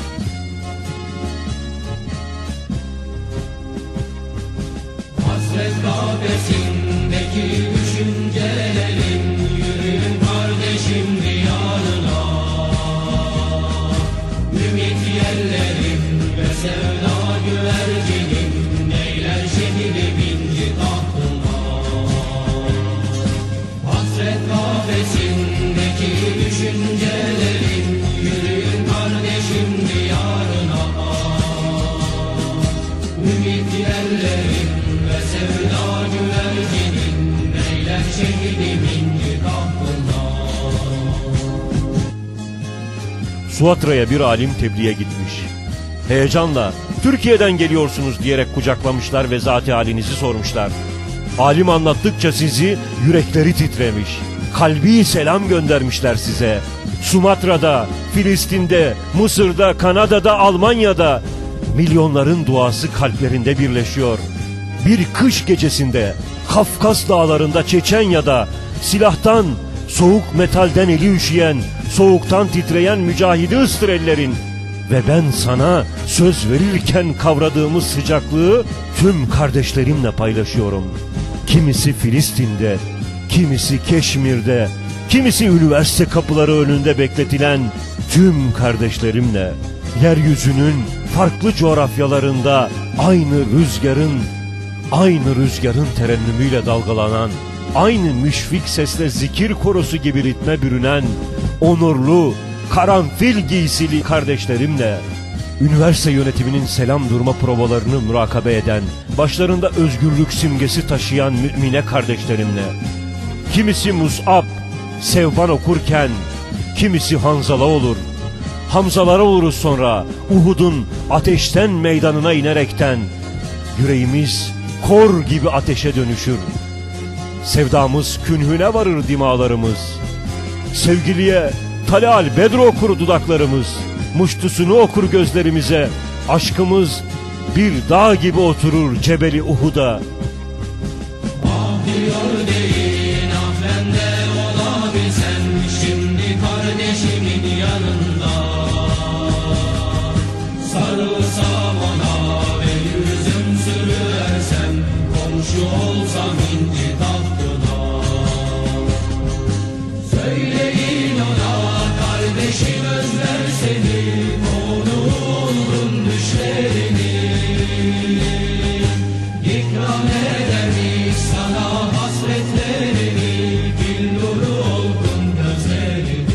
Hasret kafesindeki düşüncelerin, yürüyün kardeşim diyarına. Ümit yerlerim ve sevda güvercinim, neyler şehidimin tahtına. Hasret kafesindeki düşüncelerin, yürüyün kardeşim diyarına. Ümit yerlerim ve sevda güvercinim, neyler şehidimin tahtına. Suatra'ya bir alim tebliğe gitmiş. Heyecanla Türkiye'den geliyorsunuz diyerek kucaklamışlar ve zat-ı halinizi sormuşlar. Alim anlattıkça sizi yürekleri titremiş. Kalbi selam göndermişler size. Sumatra'da, Filistin'de, Mısır'da, Kanada'da, Almanya'da milyonların duası kalplerinde birleşiyor. Bir kış gecesinde Kafkas dağlarında, Çeçenya'da silahtan, soğuk metalden eli üşüyen, soğuktan titreyen mücahidi ıstır ellerin. Ve ben sana söz verirken kavradığımız sıcaklığı tüm kardeşlerimle paylaşıyorum. Kimisi Filistin'de, kimisi Keşmir'de, kimisi üniversite kapıları önünde bekletilen tüm kardeşlerimle. Yeryüzünün farklı coğrafyalarında aynı rüzgarın terennümüyle dalgalanan, aynı müşfik sesle zikir korosu gibi ritme bürünen, onurlu, karanfil giysili kardeşlerimle, üniversite yönetiminin selam durma provalarını mürakabe eden, başlarında özgürlük simgesi taşıyan mümine kardeşlerimle, kimisi Mus'ab, Sevban okurken, kimisi Hanzala olur. Hamzalara oluruz sonra, Uhud'un ateşten meydanına inerekten. Yüreğimiz kor gibi ateşe dönüşür. Sevdamız künhüne varır dimalarımız. Sevgiliye Talal Bedr okur dudaklarımız. Muştusunu okur gözlerimize. Aşkımız bir dağ gibi oturur Cebeli Uhud'a. Ah diyor deyin, ah ben de olabilsem, şimdi kardeşimin yanında. Sarılsam ona ve yüzüm sürüversem, komşu olsam indi tahtına. Söyleyin ona kardeşim özler seni, oğlunun düşlerini. İkram edermiş sana hasretlerini, billuru oldun gözlerini.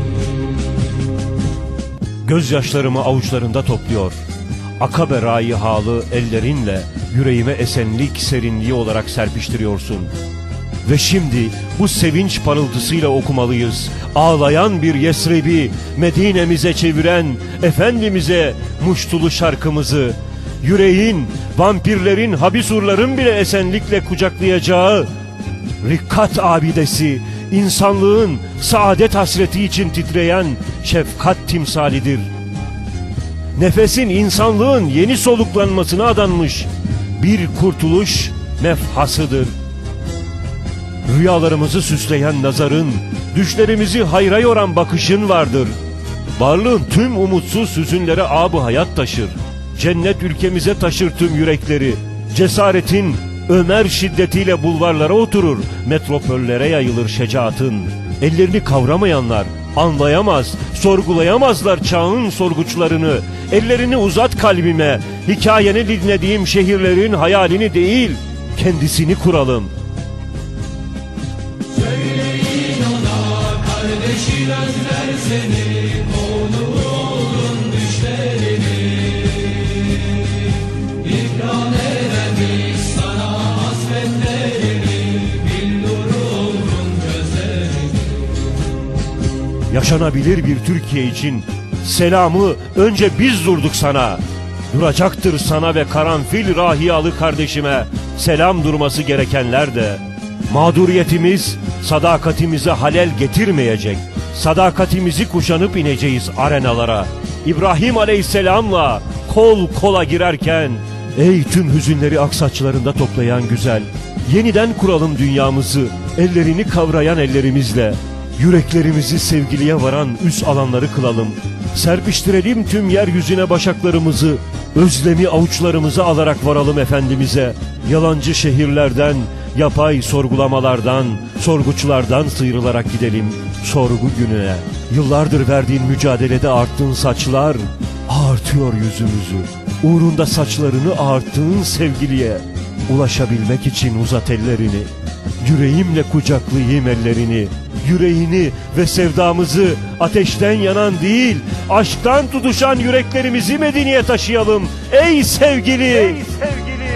Gözyaşlarımı avuçlarında topluyor. Akabe raihalı ellerinle yüreğime esenlik, serinliği olarak serpiştiriyorsun. Ve şimdi bu sevinç parıltısıyla okumalıyız. Ağlayan bir Yesrib'i Medine'mize çeviren Efendimiz'e muştulu şarkımızı. Yüreğin, vampirlerin, habisurların bile esenlikle kucaklayacağı Rikkat abidesi, insanlığın saadet hasreti için titreyen şefkat timsalidir. Nefesin insanlığın yeni soluklanmasına adanmış bir kurtuluş mefhasıdır. Rüyalarımızı süsleyen nazarın, düşlerimizi hayra yoran bakışın vardır. Varlığın tüm umutsuz hüzünlere âb-ı hayat taşır. Cennet ülkemize taşır tüm yürekleri. Cesaretin Ömer şiddetiyle bulvarlara oturur, metropollere yayılır şecaatın. Ellerini kavramayanlar anlayamaz, sorgulayamazlar çağın sorguçlarını. Ellerini uzat kalbime, hikayeni dinlediğim şehirlerin hayalini değil, kendisini kuralım. Söyleyin ona kardeşin özler seni, konu olun düşlerini. İkram edemiş sana hasretlerini, billur olun gözlerini. Yaşanabilir bir Türkiye için selamı önce biz durduk sana. Duracaktır sana ve karanfil rahiyalı kardeşime selam durması gerekenler de. Mağduriyetimiz sadakatimize halel getirmeyecek. Sadakatimizi kuşanıp ineceğiz arenalara. İbrahim Aleyhisselam'la kol kola girerken, ey tüm hüzünleri aksaçlarında toplayan güzel, yeniden kuralım dünyamızı ellerini kavrayan ellerimizle. Yüreklerimizi sevgiliye varan üs alanları kılalım. Serpiştirelim tüm yeryüzüne başaklarımızı, özlemi avuçlarımıza alarak varalım Efendimiz'e. Yalancı şehirlerden, yapay sorgulamalardan, sorguçlardan sıyrılarak gidelim sorgu gününe. Yıllardır verdiğin mücadelede arttığın saçlar ağartıyor yüzümüzü. Uğrunda saçlarını ağarttığın sevgiliye ulaşabilmek için uzat ellerini. Yüreğimle kucaklayayım ellerini. Yüreğini ve sevdamızı ateşten yanan değil, aşktan tutuşan yüreklerimizi Medine'ye taşıyalım. Ey sevgili! Ey sevgili!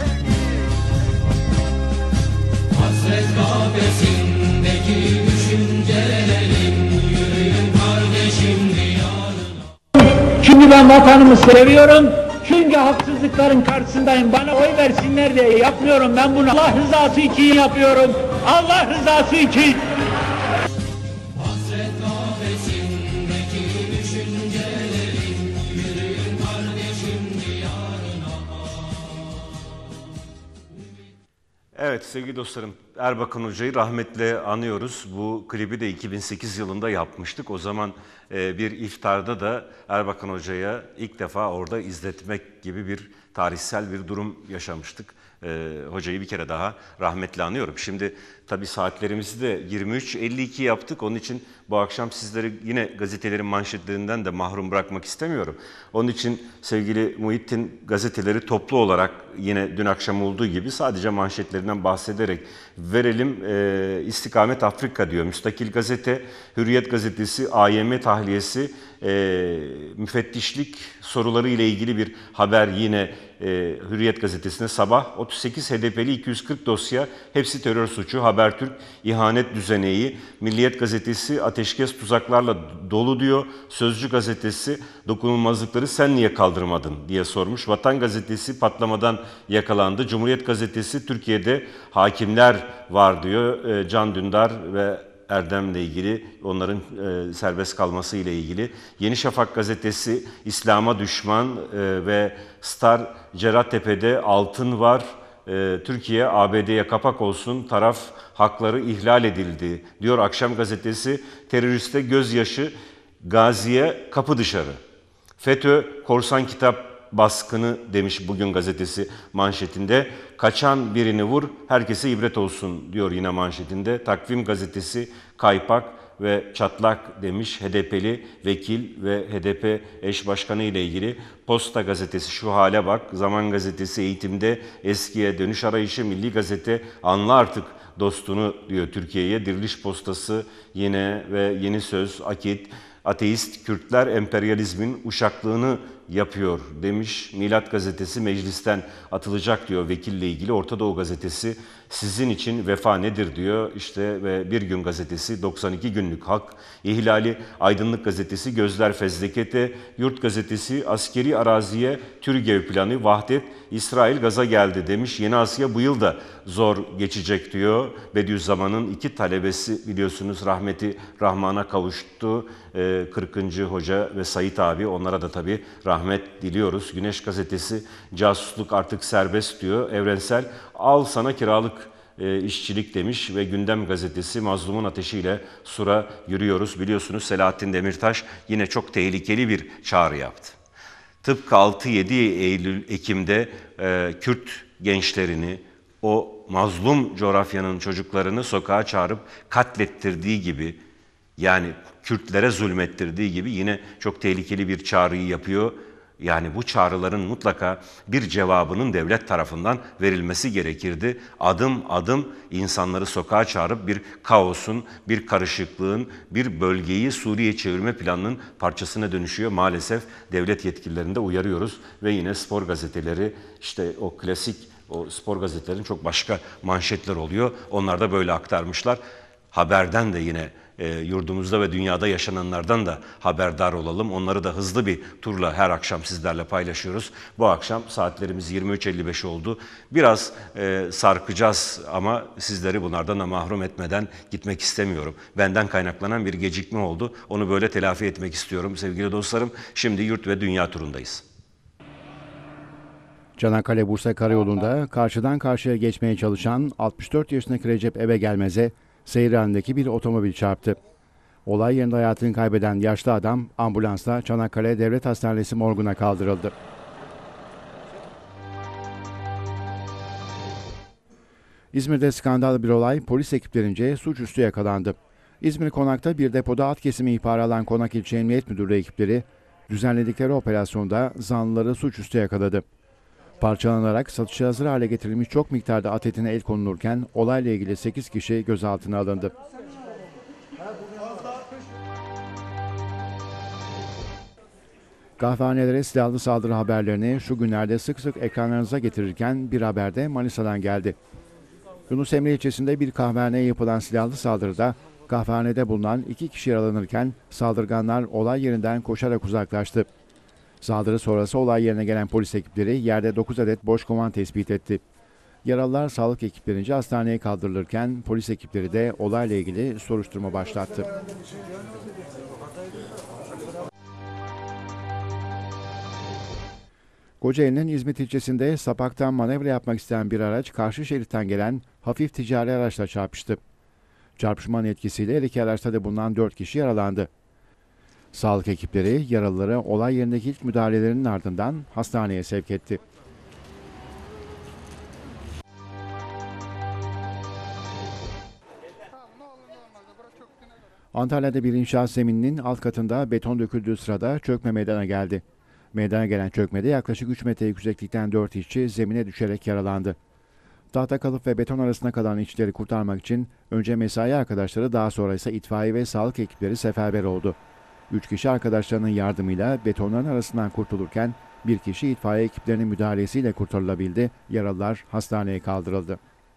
Hasret kahvesindeki düşüncelerin, yürüyün kardeşim diyarına. Çünkü ben vatanımı seviyorum. Çünkü haksızlıkların karşısındayım. Bana oy versinler diye yapmıyorum. Ben bunu Allah rızası için yapıyorum. Allah rızası için. Hasret kahvesindeki düşüncelerin, yürüyün kardeşim diyarına. Evet sevgili dostlarım, Erbakan Hoca'yı rahmetle anıyoruz. Bu klibi de 2008 yılında yapmıştık. O zaman bir iftarda da Erbakan Hoca'ya ilk defa orada izletmek gibi bir tarihsel bir durum yaşamıştık. Hocayı bir kere daha rahmetle anıyorum. Şimdi tabii saatlerimizi de 23.52 yaptık. Onun için bu akşam sizleri yine gazetelerin manşetlerinden de mahrum bırakmak istemiyorum. Onun için sevgili Muhittin gazeteleri toplu olarak yine dün akşam olduğu gibi sadece manşetlerinden bahsederek verelim. İstikamet Afrika diyor. Müstakil gazete, Hürriyet gazetesi, AYM tahliyesi, müfettişlik soruları ile ilgili bir haber yine Hürriyet gazetesine sabah. 38 HDP'li 240 dosya, hepsi terör suçu. Habertürk, ihanet düzeneği. Milliyet gazetesi, ateşkes tuzaklarla dolu diyor. Sözcü gazetesi, dokunulmazlıkları sen niye kaldırmadın diye sormuş. Vatan gazetesi, patlamadan yakalandı. Cumhuriyet gazetesi, Türkiye'de hakimler var diyor. Can Dündar ve Erdem'le ilgili, onların serbest kalması ile ilgili. Yeni Şafak gazetesi, İslam'a düşman ve Star, Cerattepe'de altın var. Türkiye ABD'ye kapak olsun, taraf hakları ihlal edildi diyor. Akşam gazetesi, teröriste gözyaşı, Gazi'ye kapı dışarı. FETÖ korsan kitap baskını demiş Bugün gazetesi manşetinde. Kaçan birini vur, herkese ibret olsun diyor yine manşetinde. Takvim gazetesi, kaypak ve çatlak demiş HDP'li vekil ve HDP eş başkanı ile ilgili. Posta gazetesi, şu hale bak. Zaman gazetesi, eğitimde eskiye dönüş arayışı. Milli gazete, anla artık dostunu diyor Türkiye'ye. Diriliş postası yine ve Yeni Söz, Akit. Ateist Kürtler emperyalizmin uşaklığını yapıyor demiş. Milat gazetesi meclisten atılacak diyor vekille ilgili. Orta Doğu gazetesi sizin için vefa nedir diyor. İşte ve Bir Gün gazetesi 92 günlük hak ihlali. Aydınlık gazetesi gözler fezlekete. Yurt gazetesi askeri araziye Türgev planı vahdet. İsrail gaza geldi demiş. Yeni Asya bu yıl da zor geçecek diyor. Bediüzzaman'ın 2 talebesi biliyorsunuz rahmeti rahmana kavuştu. 40. Hoca ve Sait abi, onlara da tabii rahmet diliyoruz. Güneş gazetesi casusluk artık serbest diyor. Evrensel al sana kiralık işçilik demiş ve Gündem gazetesi mazlumun ateşiyle sura yürüyoruz. Biliyorsunuz Selahattin Demirtaş yine çok tehlikeli bir çağrı yaptı. Tıpkı 6-7 Ekim'de Kürt gençlerini, o mazlum coğrafyanın çocuklarını sokağa çağırıp katlettirdiği gibi, yani Kürtlere zulmettirdiği gibi yine çok tehlikeli bir çağrıyı yapıyor. Yani bu çağrıların mutlaka bir cevabının devlet tarafından verilmesi gerekirdi. Adım adım insanları sokağa çağırıp bir kaosun, bir karışıklığın, bir bölgeyi Suriye çevirme planının parçasına dönüşüyor. Maalesef devlet yetkililerini de uyarıyoruz ve yine spor gazeteleri, işte o klasik o spor gazetelerin çok başka manşetler oluyor. Onlar da böyle aktarmışlar. Haberden de yine yurdumuzda ve dünyada yaşananlardan da haberdar olalım. Onları da hızlı bir turla her akşam sizlerle paylaşıyoruz. Bu akşam saatlerimiz 23.55 oldu. Biraz sarkacağız ama sizleri bunlardan da mahrum etmeden gitmek istemiyorum. Benden kaynaklanan bir gecikme oldu. Onu böyle telafi etmek istiyorum sevgili dostlarım. Şimdi yurt ve dünya turundayız. Çanakkale-Bursa Karayolu'nda karşıdan karşıya geçmeye çalışan 64 yaşındaki Recep eve gelmeze seyir halindeki bir otomobil çarptı. Olay yerinde hayatını kaybeden yaşlı adam ambulansla Çanakkale Devlet Hastanesi morguna kaldırıldı. İzmir'de skandal bir olay polis ekiplerince suçüstü yakalandı. İzmir Konak'ta bir depoda at kesimi ihbarı alan Konak İlçe Emniyet Müdürlüğü ekipleri düzenledikleri operasyonda zanlıları suçüstü yakaladı. Parçalanarak satışa hazır hale getirilmiş çok miktarda at etine el konulurken olayla ilgili 8 kişi gözaltına alındı. Kahvehanelere silahlı saldırı haberlerini şu günlerde sık sık ekranlarınıza getirirken bir haber de Manisa'dan geldi. Yunus Emre ilçesinde bir kahvehaneye yapılan silahlı saldırıda kahvehanede bulunan 2 kişi yaralanırken saldırganlar olay yerinden koşarak uzaklaştı. Saldırı sonrası olay yerine gelen polis ekipleri yerde 9 adet boş kovan tespit etti. Yaralılar sağlık ekiplerince hastaneye kaldırılırken polis ekipleri de olayla ilgili soruşturma başlattı. Kocaeli'nin İzmit ilçesinde sapaktan manevra yapmak isteyen bir araç karşı şeritten gelen hafif ticari araçla çarpıştı. Çarpışmanın etkisiyle her iki araçta da bulunan 4 kişi yaralandı. Sağlık ekipleri yaralıları olay yerindeki ilk müdahalelerinin ardından hastaneye sevk etti. Antalya'da bir inşaat zemininin alt katında beton döküldüğü sırada çökme meydana geldi. Meydana gelen çökmede yaklaşık 3 metre yükseklikten 4 işçi zemine düşerek yaralandı. Tahta kalıp ve beton arasında kalan işçileri kurtarmak için önce mesai arkadaşları, daha sonra ise itfaiye ve sağlık ekipleri seferber oldu. 3 kişi arkadaşlarının yardımıyla betonların arasından kurtulurken bir kişi itfaiye ekiplerinin müdahalesiyle kurtarılabildi. Yaralılar hastaneye kaldırıldı.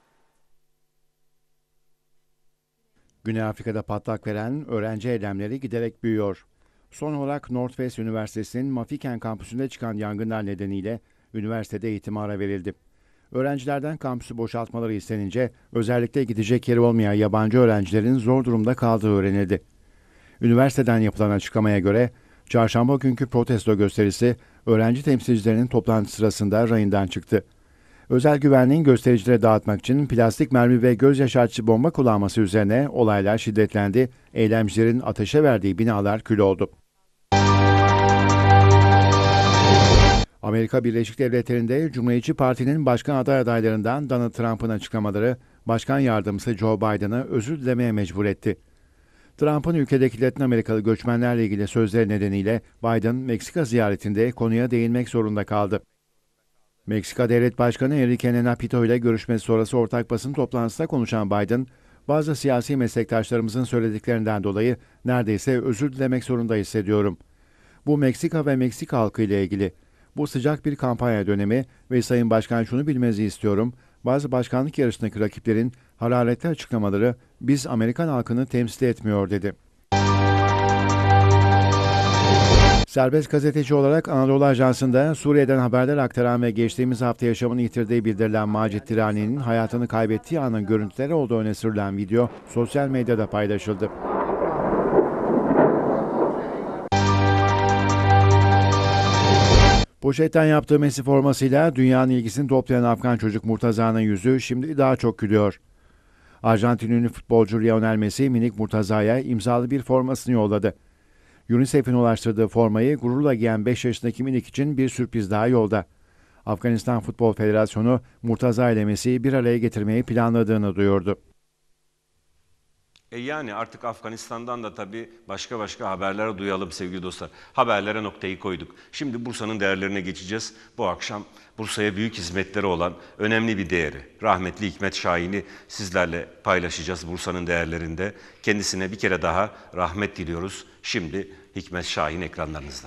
Güney Afrika'da patlak veren öğrenci eylemleri giderek büyüyor. Son olarak Northwest Üniversitesi'nin Mafikeng kampüsünde çıkan yangınlar nedeniyle üniversitede eğitime ara verildi. Öğrencilerden kampüsü boşaltmaları istenince özellikle gidecek yeri olmayan yabancı öğrencilerin zor durumda kaldığı öğrenildi. Üniversiteden yapılan açıklamaya göre çarşamba günkü protesto gösterisi öğrenci temsilcilerinin toplantısı sırasında rayından çıktı. Özel güvenliğin göstericilere dağıtmak için plastik mermi ve göz yaşartıcı bomba kullanması üzerine olaylar şiddetlendi. Eylemcilerin ateşe verdiği binalar kül oldu. Amerika Birleşik Devletleri'nde Cumhuriyetçi Parti'nin başkan adaylarından Donald Trump'ın açıklamaları başkan yardımcısı Joe Biden'ı özür dilemeye mecbur etti. Trump'ın ülkedeki Latin Amerikalı göçmenlerle ilgili sözleri nedeniyle Biden, Meksika ziyaretinde konuya değinmek zorunda kaldı. Meksika Devlet Başkanı Enrique Nena Pinto ile görüşmesi sonrası ortak basın toplantısında konuşan Biden, bazı siyasi meslektaşlarımızın söylediklerinden dolayı neredeyse özür dilemek zorunda hissediyorum. Bu Meksika ve Meksika halkı ile ilgili. Bu sıcak bir kampanya dönemi ve Sayın Başkan şunu bilmenizi istiyorum. Bazı başkanlık yarışındaki rakiplerin hararetli açıklamaları biz Amerikan halkını temsil etmiyor dedi. Serbest gazeteci olarak Anadolu Ajansı'nda Suriye'den haberler aktaran ve geçtiğimiz hafta yaşamını yitirdiği bildirilen Macit Tirani'nin hayatını kaybettiği anın görüntüleri olduğu öne sürülen video sosyal medyada paylaşıldı. Poşetten yaptığı Messi formasıyla dünyanın ilgisini toplayan Afgan çocuk Murtaza'nın yüzü şimdi daha çok gülüyor. Arjantin ünlü futbolcu Lionel Messi minik Murtaza'ya imzalı bir formasını yolladı. UNICEF'in ulaştırdığı formayı gururla giyen 5 yaşındaki minik için bir sürpriz daha yolda. Afganistan Futbol Federasyonu Murtaza ile Messi'yi bir araya getirmeyi planladığını duyurdu. Yani artık Afganistan'dan da tabii başka haberler duyalım sevgili dostlar. Haberlere noktayı koyduk. Şimdi Bursa'nın değerlerine geçeceğiz. Bu akşam Bursa'ya büyük hizmetleri olan önemli bir değeri, rahmetli Hikmet Şahin'i sizlerle paylaşacağız Bursa'nın değerlerinde. Kendisine bir kere daha rahmet diliyoruz. Şimdi Hikmet Şahin ekranlarınızda.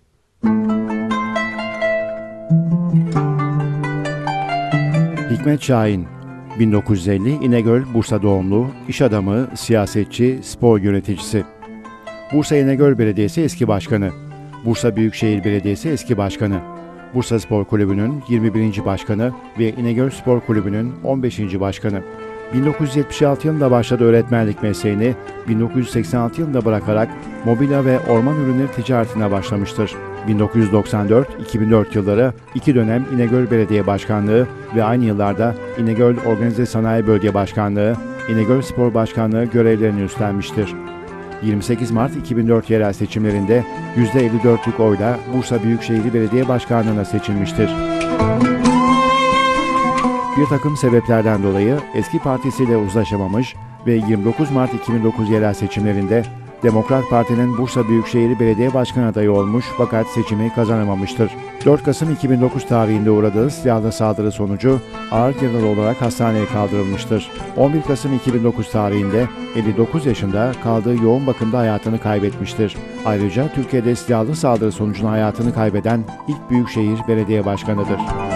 Hikmet Şahin 1950 İnegöl, Bursa doğumlu, iş adamı, siyasetçi, spor yöneticisi. Bursa İnegöl Belediyesi eski başkanı. Bursa Büyükşehir Belediyesi eski başkanı. Bursa Spor Kulübü'nün 21. başkanı ve İnegöl Spor Kulübü'nün 15. başkanı. 1976 yılında başladı öğretmenlik mesleğini, 1986 yılında bırakarak mobilya ve orman ürünleri ticaretine başlamıştır. 1994-2004 yılları 2 dönem İnegöl Belediye Başkanlığı ve aynı yıllarda İnegöl Organize Sanayi Bölge Başkanlığı, İnegöl Spor Başkanlığı görevlerini üstlenmiştir. 28 Mart 2004 yerel seçimlerinde %54'lük oyla Bursa Büyükşehir Belediye Başkanlığı'na seçilmiştir. Bir takım sebeplerden dolayı eski partisiyle uzlaşamamış ve 29 Mart 2009 yerel seçimlerinde Demokrat Parti'nin Bursa Büyükşehir Belediye Başkanı adayı olmuş fakat seçimi kazanamamıştır. 4 Kasım 2009 tarihinde uğradığı silahlı saldırı sonucu ağır yaralı olarak hastaneye kaldırılmıştır. 11 Kasım 2009 tarihinde 59 yaşında kaldığı yoğun bakımda hayatını kaybetmiştir. Ayrıca Türkiye'de silahlı saldırı sonucunda hayatını kaybeden ilk Büyükşehir Belediye Başkanı'dır.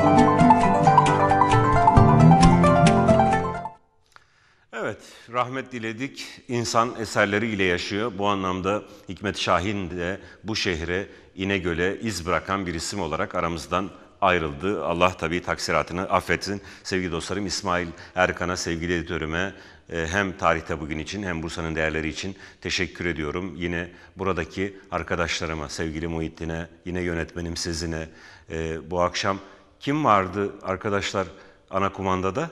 Evet, rahmet diledik. İnsan eserleriyle yaşıyor. Bu anlamda Hikmet Şahin de bu şehre, İnegöl'e iz bırakan bir isim olarak aramızdan ayrıldı. Allah tabii taksiratını affetsin. Sevgili dostlarım, İsmail Erkan'a, sevgili editörüme hem tarihte bugün için hem Bursa'nın değerleri için teşekkür ediyorum. Yine buradaki arkadaşlarıma, sevgili Muhittin'e, yine yönetmenim Sezin'e. Bu akşam kim vardı arkadaşlar ana kumandada?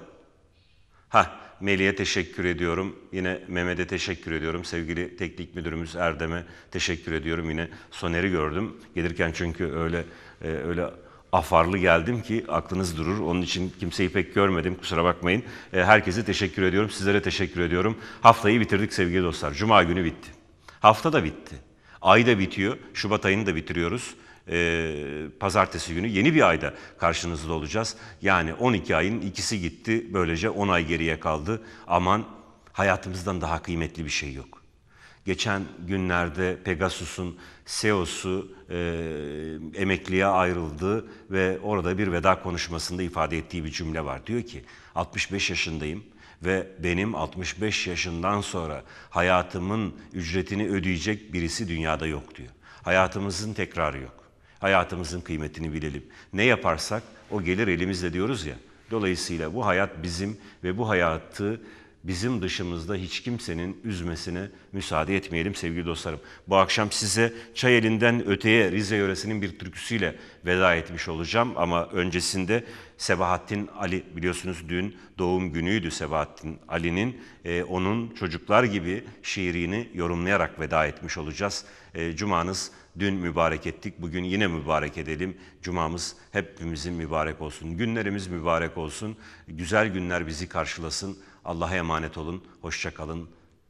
Melih'e teşekkür ediyorum. Yine Mehmet'e teşekkür ediyorum. Sevgili teknik müdürümüz Erdem'e teşekkür ediyorum. Yine Soner'i gördüm. Gelirken çünkü öyle afarlı geldim ki aklınız durur. Onun için kimseyi pek görmedim. Kusura bakmayın. Herkese teşekkür ediyorum. Sizlere teşekkür ediyorum. Haftayı bitirdik sevgili dostlar. Cuma günü bitti. Hafta da bitti. Ay da bitiyor. Şubat ayını da bitiriyoruz. Pazartesi günü yeni bir ayda karşınızda olacağız. Yani 12 ayın ikisi gitti. Böylece 10 ay geriye kaldı. Aman, hayatımızdan daha kıymetli bir şey yok. Geçen günlerde Pegasus'un CEO'su emekliye ayrıldı ve orada bir veda konuşmasında ifade ettiği bir cümle var. Diyor ki 65 yaşındayım ve benim 65 yaşından sonra hayatımın ücretini ödeyecek birisi dünyada yok diyor. Hayatımızın tekrarı yok. Hayatımızın kıymetini bilelim. Ne yaparsak o gelir elimizde diyoruz ya. Dolayısıyla bu hayat bizim ve bu hayatı bizim dışımızda hiç kimsenin üzmesine müsaade etmeyelim sevgili dostlarım. Bu akşam size Çay Elinden Öteye Rize yöresinin bir türküsüyle veda etmiş olacağım. Ama öncesinde Sebahattin Ali, biliyorsunuz dün doğum günüydü Sebahattin Ali'nin. Onun Çocuklar Gibi şiirini yorumlayarak veda etmiş olacağız. Cumanız dün mübarek ettik, bugün yine mübarek edelim. Cumamız hepimizin mübarek olsun, günlerimiz mübarek olsun. Güzel günler bizi karşılasın. Allah'a emanet olun, hoşça kalın.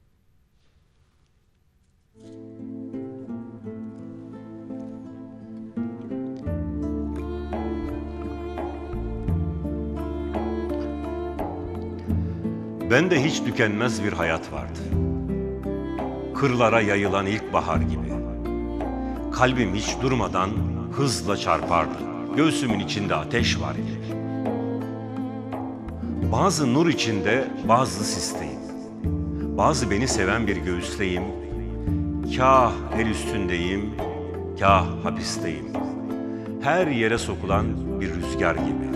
Bende hiç tükenmez bir hayat vardı. Kırlara yayılan ilkbahar gibi. Kalbim hiç durmadan hızla çarpardı. Göğsümün içinde ateş var gibi. Bazı nur içinde, bazı sisteyim. Bazı beni seven bir göğüsteyim. Kah el üstündeyim, kah hapisteyim. Her yere sokulan bir rüzgar gibi.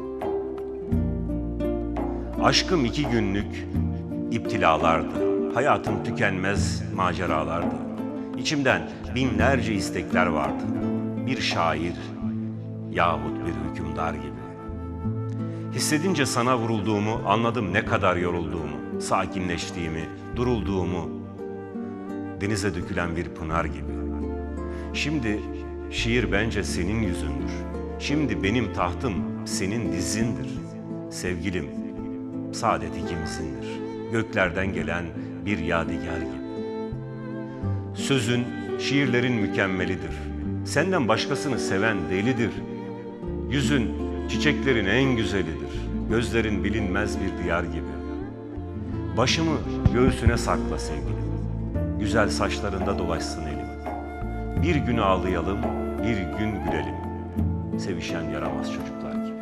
Aşkım 2 günlük iptilalardı. Hayatım tükenmez maceralardı. İçimden binlerce istekler vardı. Bir şair yahut bir hükümdar gibi. Hissedince sana vurulduğumu, anladım ne kadar yorulduğumu, sakinleştiğimi, durulduğumu, denize dökülen bir pınar gibi. Şimdi şiir bence senin yüzündür. Şimdi benim tahtım senin dizindir. Sevgilim, saadet ikimizindir. Göklerden gelen bir yadigar gibi. Sözün, şiirlerin mükemmelidir. Senden başkasını seven delidir. Yüzün, çiçeklerin en güzelidir. Gözlerin bilinmez bir diyar gibi. Başımı göğsüne sakla sevgilim. Güzel saçlarında dolaşsın elim. Bir gün ağlayalım, bir gün gülelim. Sevişen yaramaz çocuklar gibi.